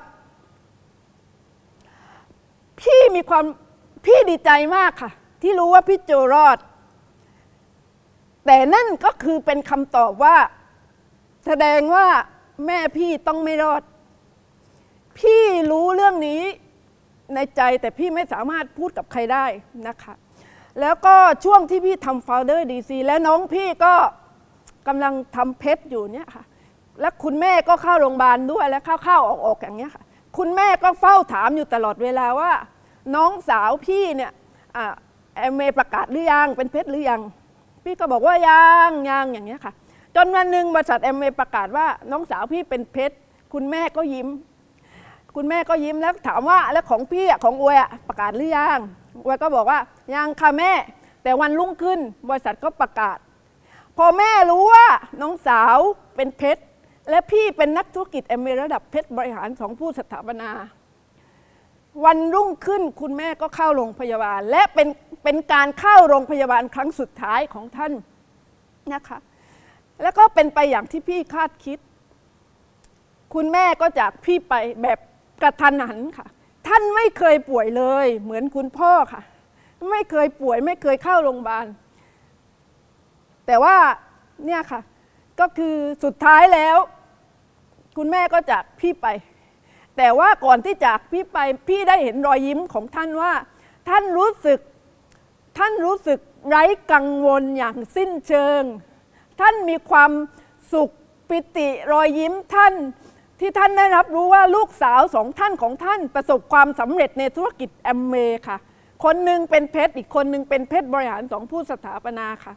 พี่มีความพี่ดีใจมากค่ะที่รู้ว่าพี่โจรอดแต่นั่นก็คือเป็นคำตอบว่าแสดงว่าแม่พี่ต้องไม่รอดพี่รู้เรื่องนี้ในใจแต่พี่ไม่สามารถพูดกับใครได้นะคะแล้วก็ช่วงที่พี่ทำ Founder ดี ซี และน้องพี่ก็กำลังทำเพชรอยู่เนี่ยค่ะและคุณแม่ก็เข้าโรงพยาบาลด้วยและเข้าๆออกๆอย่างเงี้ยค่ะคุณแม่ก็เฝ้าถามอยู่ตลอดเวลาว่าน้องสาวพี่เนี่ยแอมเมย์ประกาศหรือยังเป็นเพชรหรือยังพี่ก็บอกว่ายังยังอย่างเงี้ยค่ะจนวันหนึ่งบริษัทแอมเมย์ประกาศว่าน้องสาวพี่เป็นเพชรคุณแม่ก็ยิ้มคุณแม่ก็ยิ้มแล้วถามว่าแล้วของพี่ของอวยประกาศหรือยังอวยก็บอกว่ายังค่ะแม่แต่วันรุ่งขึ้นบริษัทก็ประกาศพอแม่รู้ว่าน้องสาวเป็นเพชรและพี่เป็นนักธุรกิจแอมเมย์ระดับเพชรบริหารของผู้สถาปนาวันรุ่งขึ้นคุณแม่ก็เข้าโรงพยาบาลและเป็นเป็นการเข้าโรงพยาบาลครั้งสุดท้ายของท่านนะคะแล้วก็เป็นไปอย่างที่พี่คาดคิดคุณแม่ก็จากพี่ไปแบบกระทันหันค่ะท่านไม่เคยป่วยเลยเหมือนคุณพ่อค่ะไม่เคยป่วยไม่เคยเข้าโรงพยาบาลแต่ว่าเนี่ยค่ะก็คือสุดท้ายแล้วคุณแม่ก็จากพี่ไปแต่ว่าก่อนที่จากพี่ไปพี่ได้เห็นรอยยิ้มของท่านว่าท่านรู้สึกท่านรู้สึกไร้กังวลอย่างสิ้นเชิงท่านมีความสุขปิติรอยยิ้มท่านที่ท่านได้รับรู้ว่าลูกสาวสองท่านของท่านประสบความสำเร็จในธุรกิจแอมเมย์ค่ะคนหนึ่งเป็นเพชรอีกคนหนึ่งเป็นเพชรบริหารสองผู้สถาปนาค่ะ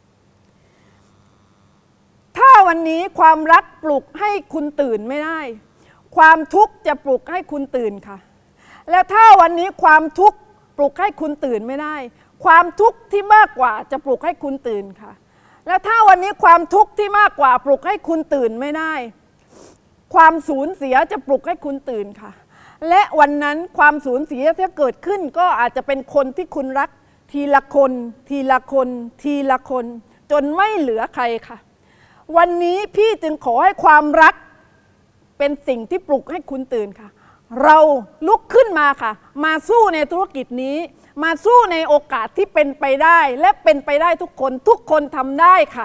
ถ้าวันนี้ความรักปลุกให้คุณตื่นไม่ได้ความทุกข์จะปลุกให้คุณตื่นค่ะและถ้าวันนี้ความทุกข์ปลุกให้คุณตื่นไม่ได้ความทุกข์ที่มากกว่าจะปลุกให้คุณตื่นค่ะและถ้าวันนี้ความทุกข์ที่มากกว่าปลุกให้คุณตื่นไม่ได้ความสูญเสียจะปลุกให้คุณตื่นค่ะและวันนั้นความสูญเสียที่เกิดขึ้นก็อาจจะเป็นคนที่คุณรักทีละคนทีละคนทีละคนจนไม่เหลือใครค่ะวันนี้พี่จึงขอให้ความรักเป็นสิ่งที่ปลุกให้คุณตื่นค่ะเราลุกขึ้นมาค่ะมาสู้ในธุรกิจนี้มาสู้ในโอกาสที่เป็นไปได้และเป็นไปได้ทุกคนทุกคนทำได้ค่ะ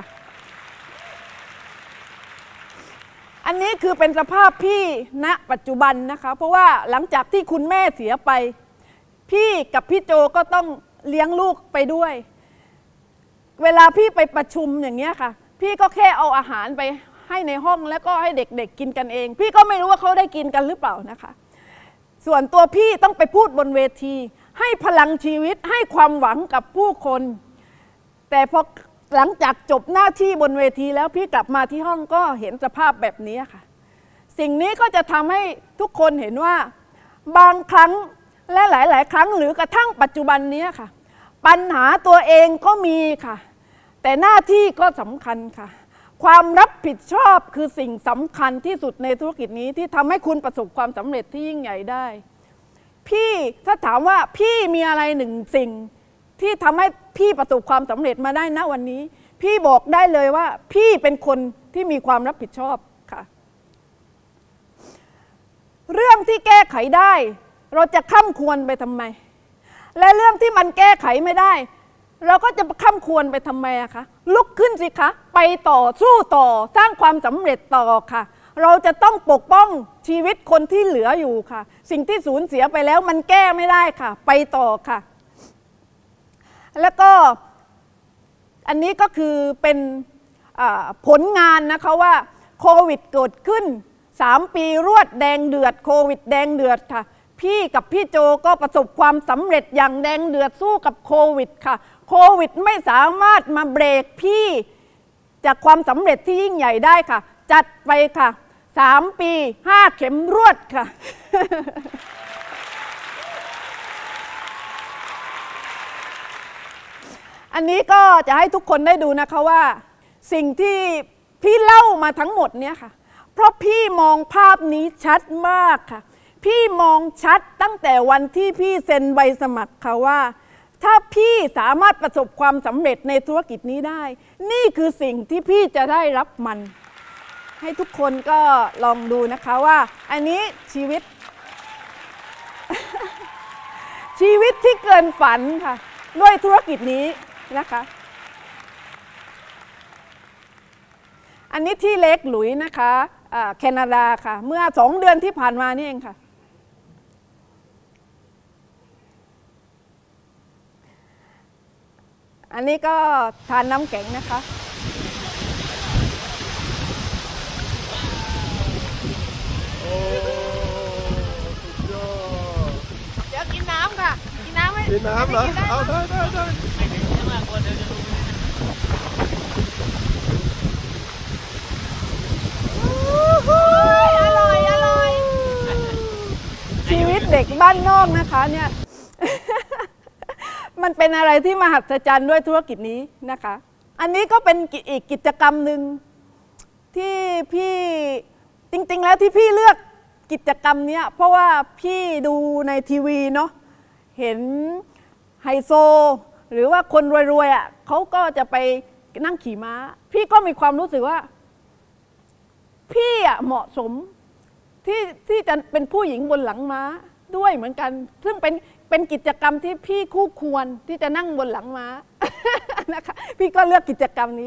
อันนี้คือเป็นสภาพพี่ณปัจจุบันนะคะเพราะว่าหลังจากที่คุณแม่เสียไปพี่กับพี่โจก็ต้องเลี้ยงลูกไปด้วยเวลาพี่ไปประชุมอย่างเงี้ยค่ะพี่ก็แค่เอาอาหารไปให้ในห้องแล้วก็ให้เด็กๆกินกันเองพี่ก็ไม่รู้ว่าเขาได้กินกันหรือเปล่านะคะส่วนตัวพี่ต้องไปพูดบนเวทีให้พลังชีวิตให้ความหวังกับผู้คนแต่พอหลังจากจบหน้าที่บนเวทีแล้วพี่กลับมาที่ห้องก็เห็นสภาพแบบนี้ค่ะสิ่งนี้ก็จะทำให้ทุกคนเห็นว่าบางครั้งและหลายๆครั้งหรือกระทั่งปัจจุบันนี้ค่ะปัญหาตัวเองก็มีค่ะแต่หน้าที่ก็สำคัญค่ะความรับผิดชอบคือสิ่งสำคัญที่สุดในธุรกิจนี้ที่ทำให้คุณประสบความสำเร็จที่ยิ่งใหญ่ได้พี่ถ้าถามว่าพี่มีอะไรหนึ่งสิ่งที่ทำให้พี่ประสบความสำเร็จมาได้ณวันนี้พี่บอกได้เลยว่าพี่เป็นคนที่มีความรับผิดชอบค่ะเรื่องที่แก้ไขได้เราจะข้ามควรไปทำไมและเรื่องที่มันแก้ไขไม่ได้เราก็จะข้ามควรไปทำไมอะคะลุกขึ้นสิคะไปต่อสู้ต่อสร้างความสำเร็จต่อค่ะเราจะต้องปกป้องชีวิตคนที่เหลืออยู่ค่ะสิ่งที่สูญเสียไปแล้วมันแก้ไม่ได้ค่ะไปต่อค่ะแล้วก็อันนี้ก็คือเป็นผลงานนะคะว่าโควิดเกิดขึ้นสามปีรวดแดงเดือดโควิดแดงเดือดค่ะพี่กับพี่โจก็ประสบความสำเร็จอย่างแดงเดือดสู้กับโควิดค่ะโควิดไม่สามารถมาเบรกพี่จากความสำเร็จที่ยิ่งใหญ่ได้ค่ะจัดไปค่ะสามปีห้าเข็มรวดค่ะ อันนี้ก็จะให้ทุกคนได้ดูนะคะว่าสิ่งที่พี่เล่ามาทั้งหมดเนี่ยค่ะเพราะพี่มองภาพนี้ชัดมากค่ะพี่มองชัดตั้งแต่วันที่พี่เซ็นใบสมัครค่ะว่าถ้าพี่สามารถประสบความสำเร็จในธุรกิจนี้ได้นี่คือสิ่งที่พี่จะได้รับมันให้ทุกคนก็ลองดูนะคะว่าอันนี้ชีวิต ชีวิตที่เกินฝันค่ะด้วยธุรกิจนี้นะคะอันนี้ที่เล็กหลุยนะคะแคนาดาค่ะเมื่อสองเดือนที่ผ่านมานี่เองค่ะอันนี้ก็ทานน้ำแข็งนะคะเดี๋ยวกินน้ำค่ะกินน้ำไหมกินน้ำเหรอเอาได้ได้ได้อร่อยอร่อยชีวิตเด็กบ้านนอกนะคะเนี่ย มันเป็นอะไรที่มหัศจรรย์ด้วยธุรกิจนี้นะคะอันนี้ก็เป็นอีกกิจกรรมหนึ่งที่พี่จริงๆแล้วที่พี่เลือกกิจกรรมนี้เพราะว่าพี่ดูในทีวีเนาะเห็นไฮโซหรือว่าคนรวยๆอ่ะเขาก็จะไปนั่งขี่ม้าพี่ก็มีความรู้สึกว่าพี่อ่ะเหมาะสมที่ที่จะเป็นผู้หญิงบนหลังม้าด้วยเหมือนกันซึ่งเป็นเป็นกิจกรรมที่พี่คู่ควรที่จะนั่งบนหลังม้า นะคะพี่ก็เลือกกิจกรรมนี้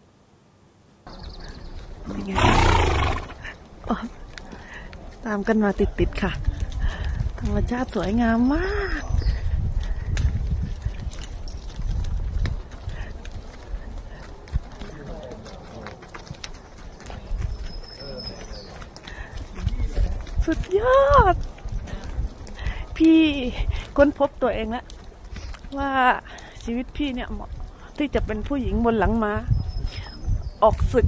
ตามกันมาติดๆค่ะธรรมชาติสวยงามมากสุดยอดพี่ค้นพบตัวเองแล้วว่าชีวิตพี่เนี่ยเหมาะที่จะเป็นผู้หญิงบนหลังม้าออกศึก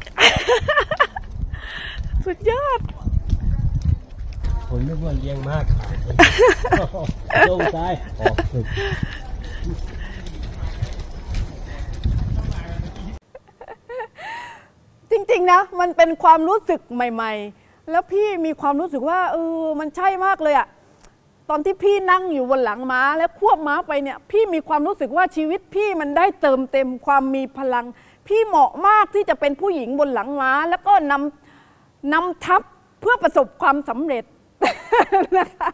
สุดยอดผมนึกว่าเลี้ยงมากโล่งใจออกศึกจริงๆนะมันเป็นความรู้สึกใหม่ๆแล้วพี่มีความรู้สึกว่าเออมันใช่มากเลยอะตอนที่พี่นั่งอยู่บนหลังม้าแล้วควบม้าไปเนี่ยพี่มีความรู้สึกว่าชีวิตพี่มันได้เติมเต็มความมีพลังพี่เหมาะมากที่จะเป็นผู้หญิงบนหลังม้าแล้วก็นำนำทัพเพื่อประสบความสำเร็จ นะคะ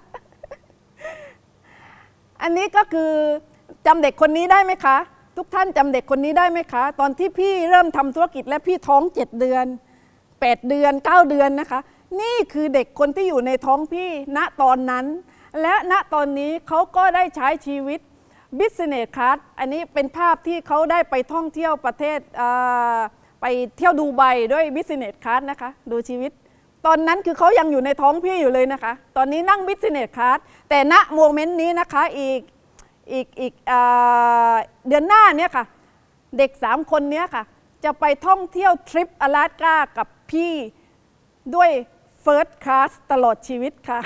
อันนี้ก็คือจำเด็กคนนี้ได้ไหมคะทุกท่านจำเด็กคนนี้ได้ไหมคะตอนที่พี่เริ่มทำธุรกิจและพี่ท้องเจ็ดเดือนแปดเดือนเก้าเดือนนะคะนี่คือเด็กคนที่อยู่ในท้องพี่ณตอนนั้นและณตอนนี้เขาก็ได้ใช้ชีวิต Business Class อันนี้เป็นภาพที่เขาได้ไปท่องเที่ยวประเทศไปเที่ยวดูไบด้วย Business Class นะคะดูชีวิตตอนนั้นคือเขายังอยู่ในท้องพี่อยู่เลยนะคะตอนนี้นั่ง Business Class แต่ณโมเมนต์นี้นะคะอีกอีกอีกเดือนหน้าเนี่ยค่ะเด็กสามคนนี้ค่ะจะไปท่องเที่ยวทริปอลาสก้ากับพี่ด้วย First Class ตลอดชีวิตค่ะ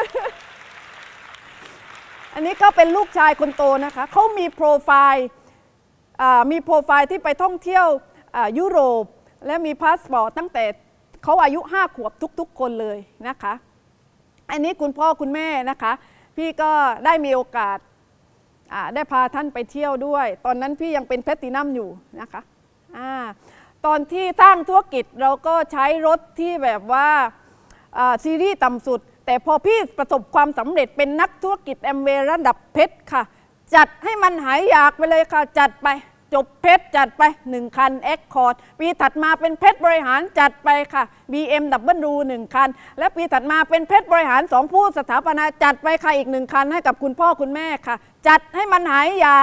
อันนี้ก็เป็นลูกชายคนโตนะคะเขามีโปรไฟล์มีโปรไฟล์ที่ไปท่องเที่ยวยุโรปและมีพาสปอร์ตตั้งแต่เขาอายุห้าขวบทุกๆคนเลยนะคะอันนี้คุณพ่อคุณแม่นะคะพี่ก็ได้มีโอกาสได้พาท่านไปเที่ยวด้วยตอนนั้นพี่ยังเป็นแพลตตินัมอยู่นะคะอ่าตอนที่สร้างธุรกิจเราก็ใช้รถที่แบบว่าซีรีส์ต่ำสุดแต่พอพี่ประสบความสำเร็จเป็นนักธุรกิจแอมเวย์ระดับเพชรค่ะจัดให้มันหายอยากไปเลยค่ะจัดไปจบเพชรจัดไปหนึ่งคัน Accord ปีถัดมาเป็นเพชรบริหารจัดไปค่ะ บี เอ็ม ดับเบิลยู หนึ่งคันและปีถัดมาเป็นเพชรบริหารสองผู้สถาปนาจัดไปค่ะอีกหนึ่งคันให้กับคุณพ่อคุณแม่ค่ะจัดให้มันหายอยาก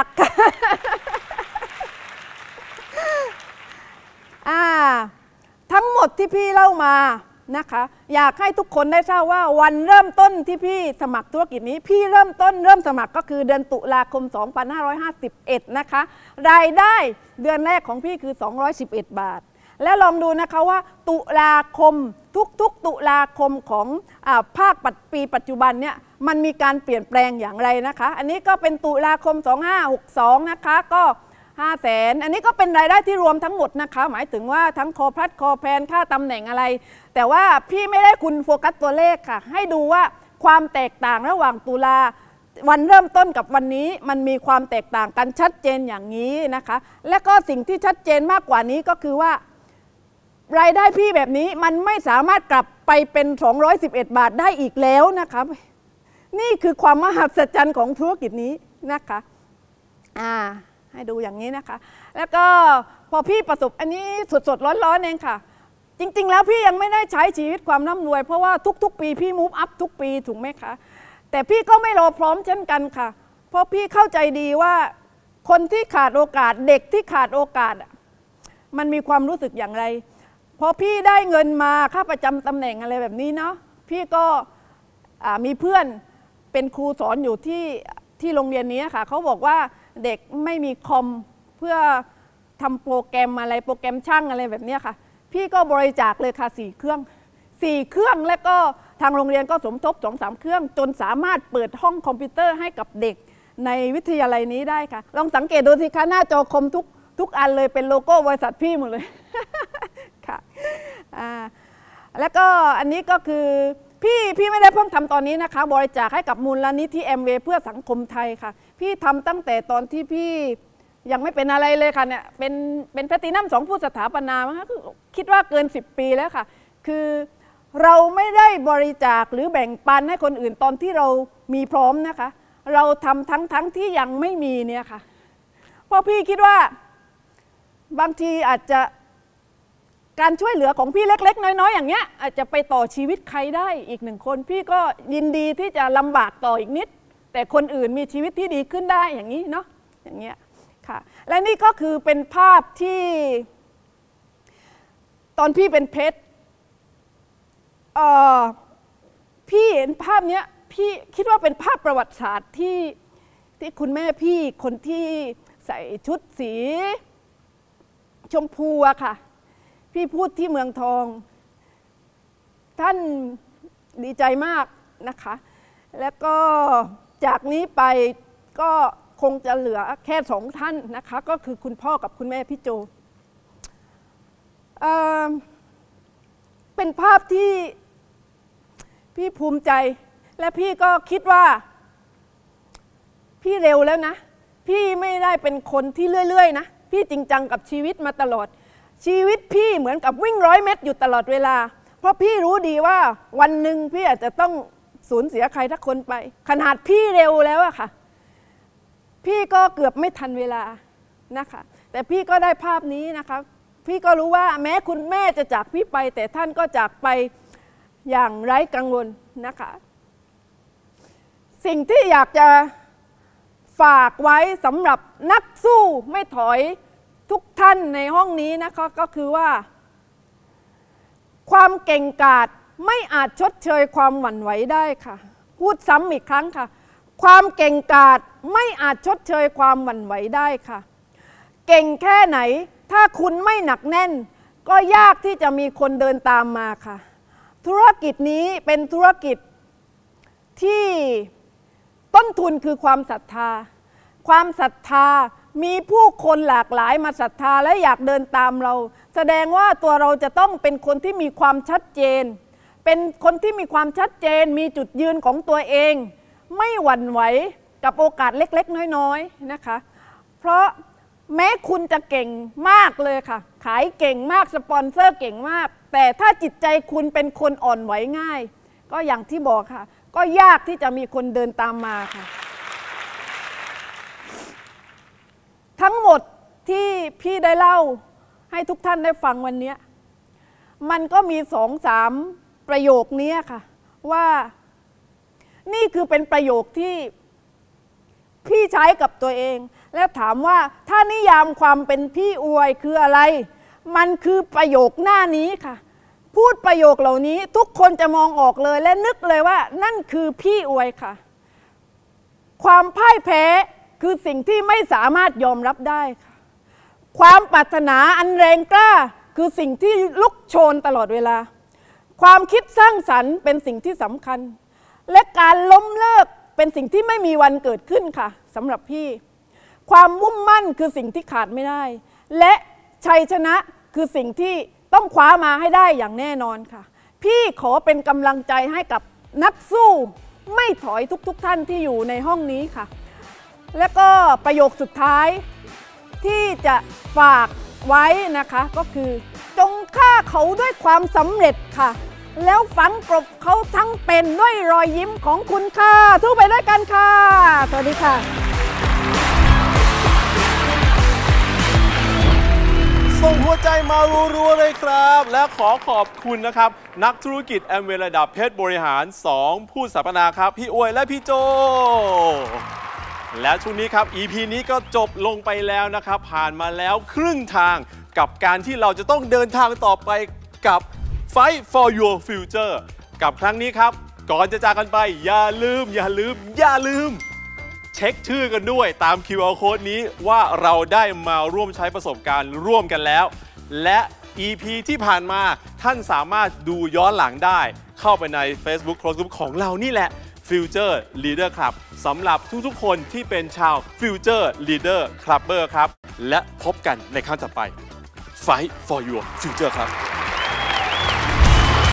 อ่าทั้งหมดที่พี่เล่ามานะคะอยากให้ทุกคนได้ทราบว่าวันเริ่มต้นที่พี่สมัครธุรกิจนี้พี่เริ่มต้นเริ่มสมัครก็คือเดือนตุลาคมสองพันห้าร้อยห้าสิบเอ็ดนะคะรายได้เดือนแรกของพี่คือสองร้อยสิบเอ็ดบาทแล้วลองดูนะคะว่าตุลาคมทุกๆตุลาคมของอ่าภาคปีปัจจุบันเนี่ยมันมีการเปลี่ยนแปลงอย่างไรนะคะอันนี้ก็เป็นตุลาคมสองพันห้าร้อยหกสิบสองนะคะก็ห้าแสนอันนี้ก็เป็นรายได้ที่รวมทั้งหมดนะคะหมายถึงว่าทั้งคอพลัดคอแพนค่าตำแหน่งอะไรแต่ว่าพี่ไม่ได้คุณโฟกัสตัวเลขค่ะให้ดูว่าความแตกต่างระหว่างตุลาวันเริ่มต้นกับวันนี้มันมีความแตกต่างกันชัดเจนอย่างนี้นะคะและก็สิ่งที่ชัดเจนมากกว่านี้ก็คือว่ารายได้พี่แบบนี้มันไม่สามารถกลับไปเป็นสองร้อยสิบเอ็ดบาทได้อีกแล้วนะคะนี่คือความมหัศจรรย์ของธุรกิจนี้นะคะอ่าให้ดูอย่างนี้นะคะแล้วก็พอพี่ประสบอันนี้สดๆร้อนๆเองค่ะจริงๆแล้วพี่ยังไม่ได้ใช้ชีวิตความร่ำรวยเพราะว่าทุกๆปีพี่มูฟอัพทุกปีถูกไหมคะแต่พี่ก็ไม่รอพร้อมเช่นกันค่ะเพราะพี่เข้าใจดีว่าคนที่ขาดโอกาสเด็กที่ขาดโอกาสมันมีความรู้สึกอย่างไรพอพี่ได้เงินมาค่าประจำตำแหน่งอะไรแบบนี้เนาะพี่ก็มีเพื่อนเป็นครูสอนอยู่ที่ที่โรงเรียนนี้ค่ะเขาบอกว่าเด็กไม่มีคอมเพื่อทำโปรแกรมอะไรโปรแกรมช่างอะไรแบบนี้ค่ะพี่ก็บริจาคเลยค่ะสี่เครื่องสี่เครื่องแล้วก็ทางโรงเรียนก็สมทบสองสามเครื่องจนสามารถเปิดห้องคอมพิวเตอร์ให้กับเด็กในวิทยาลัยนี้ได้ค่ะลองสังเกตดูสิคะหน้าจอคมทุกทุกอันเลยเป็นโลโก้บริษัทพี่หมดเลย ค่ะอ่าแล้วก็อันนี้ก็คือพี่พี่ไม่ได้เพิ่งทำตอนนี้นะคะบริจาคให้กับมูลนิธิแอมเวย์เพื่อสังคมไทยค่ะพี่ทำตั้งแต่ตอนที่พี่ยังไม่เป็นอะไรเลยค่ะเนี่ยเป็นเป็นแพลตินัมสองผู้สถาปนานะคะคิดว่าเกินสิบปีแล้วค่ะคือเราไม่ได้บริจาคหรือแบ่งปันให้คนอื่นตอนที่เรามีพร้อมนะคะเราทำทั้งทั้งที่ยังไม่มีเนี่ยค่ะเพราะพี่คิดว่าบางทีอาจจะการช่วยเหลือของพี่เล็กๆน้อยๆอย่างเงี้ยอาจจะไปต่อชีวิตใครได้อีกหนึ่งคนพี่ก็ยินดีที่จะลำบากต่ออีกนิดแต่คนอื่นมีชีวิตที่ดีขึ้นได้อย่างนี้เนาะอย่างเงี้ยค่ะและนี่ก็คือเป็นภาพที่ตอนพี่เป็นเพชรเอ่อพี่เห็นภาพเนี้ยพี่คิดว่าเป็นภาพประวัติศาสตร์ที่ที่คุณแม่พี่คนที่ใส่ชุดสีชมพูอะค่ะพี่พูดที่เมืองทองท่านดีใจมากนะคะแล้วก็จากนี้ไปก็คงจะเหลือแค่สองท่านนะคะก็คือคุณพ่อกับคุณแม่พี่โจเอ่อเป็นภาพที่พี่ภูมิใจและพี่ก็คิดว่าพี่เร็วแล้วนะพี่ไม่ได้เป็นคนที่เรื่อยๆนะพี่จริงจังกับชีวิตมาตลอดชีวิตพี่เหมือนกับวิ่งร้อยเมตรอยู่ตลอดเวลาเพราะพี่รู้ดีว่าวันหนึ่งพี่อาจจะต้องสูญเสียใครทักคนไปขนาดพี่เร็วแล้วอะค่ะพี่ก็เกือบไม่ทันเวลานะคะแต่พี่ก็ได้ภาพนี้นะคะพี่ก็รู้ว่าแม้คุณแม่จะจากพี่ไปแต่ท่านก็จากไปอย่างไร้กังวลนะคะสิ่งที่อยากจะฝากไว้สำหรับนักสู้ไม่ถอยทุกท่านในห้องนี้นะคะก็คือว่าความเก่งกาจไม่อาจชดเชยความหวั่นไหวได้ค่ะพูดซ้ำอีกครั้งค่ะความเก่งกาจไม่อาจชดเชยความหวั่นไหวได้ค่ะเก่งแค่ไหนถ้าคุณไม่หนักแน่นก็ยากที่จะมีคนเดินตามมาค่ะธุรกิจนี้เป็นธุรกิจที่ต้นทุนคือความศรัทธาความศรัทธามีผู้คนหลากหลายมาศรัทธาและอยากเดินตามเราแสดงว่าตัวเราจะต้องเป็นคนที่มีความชัดเจนเป็นคนที่มีความชัดเจนมีจุดยืนของตัวเองไม่หวั่นไหวกับโอกาสเล็กๆน้อยๆนะคะเพราะแม้คุณจะเก่งมากเลยค่ะขายเก่งมากสปอนเซอร์เก่งมากแต่ถ้าจิตใจคุณเป็นคนอ่อนไหวง่ายก็อย่างที่บอกค่ะก็ยากที่จะมีคนเดินตามมาค่ะทั้งหมดที่พี่ได้เล่าให้ทุกท่านได้ฟังวันนี้มันก็มีสองสามประโยคนี้ค่ะว่านี่คือเป็นประโยคที่พี่ใช้กับตัวเองและถามว่าถ้านิยามความเป็นพี่อวยคืออะไรมันคือประโยคหน้านี้ค่ะพูดประโยคเหล่านี้ทุกคนจะมองออกเลยและนึกเลยว่านั่นคือพี่อวยค่ะความพ่ายแพ้คือสิ่งที่ไม่สามารถยอมรับได้ค่ะความปรารถนาอันแรงกล้าคือสิ่งที่ลุกโชนตลอดเวลาความคิดสร้างสรรค์เป็นสิ่งที่สำคัญและการล้มเลิกเป็นสิ่งที่ไม่มีวันเกิดขึ้นค่ะสำหรับพี่ความมุ่งมั่นคือสิ่งที่ขาดไม่ได้และชัยชนะคือสิ่งที่ต้องคว้ามาให้ได้อย่างแน่นอนค่ะพี่ขอเป็นกำลังใจให้กับนักสู้ไม่ถอยทุกๆ ท, ท่านที่อยู่ในห้องนี้ค่ะและก็ประโยคสุดท้ายที่จะฝากไว้นะคะก็คือจงฆ่าเขาด้วยความสำเร็จค่ะแล้วฝังกลบเขาทั้งเป็นด้วยรอยยิ้มของคุณค่ะสู้ไปด้วยกันค่ะสวัสดีค่ะส่งหัวใจมารัวๆเลยครับและขอขอบคุณนะครับนักธุรกิจแอมเวย์ระดับเพชรบริหารสองผู้สัมมนาครับพี่อวยและพี่โจและช่วงนี้ครับ อี พี นี้ก็จบลงไปแล้วนะครับผ่านมาแล้วครึ่งทางกับการที่เราจะต้องเดินทางต่อไปกับ Fight for Your Future กับครั้งนี้ครับก่อนจะจากกันไปอย่าลืมอย่าลืมอย่าลืมเช็คชื่อกันด้วยตาม คิว อาร์ Code นี้ว่าเราได้มาร่วมใช้ประสบการณ์ร่วมกันแล้วและ อี พี ที่ผ่านมาท่านสามารถดูย้อนหลังได้เข้าไปใน Facebook Close Group ของเรานี่แหละ Future Leader Club สำหรับทุกๆคนที่เป็นชาว Future Leader Clubber ครับและพบกันในครั้งต่อไป Fight for Your Future ครับ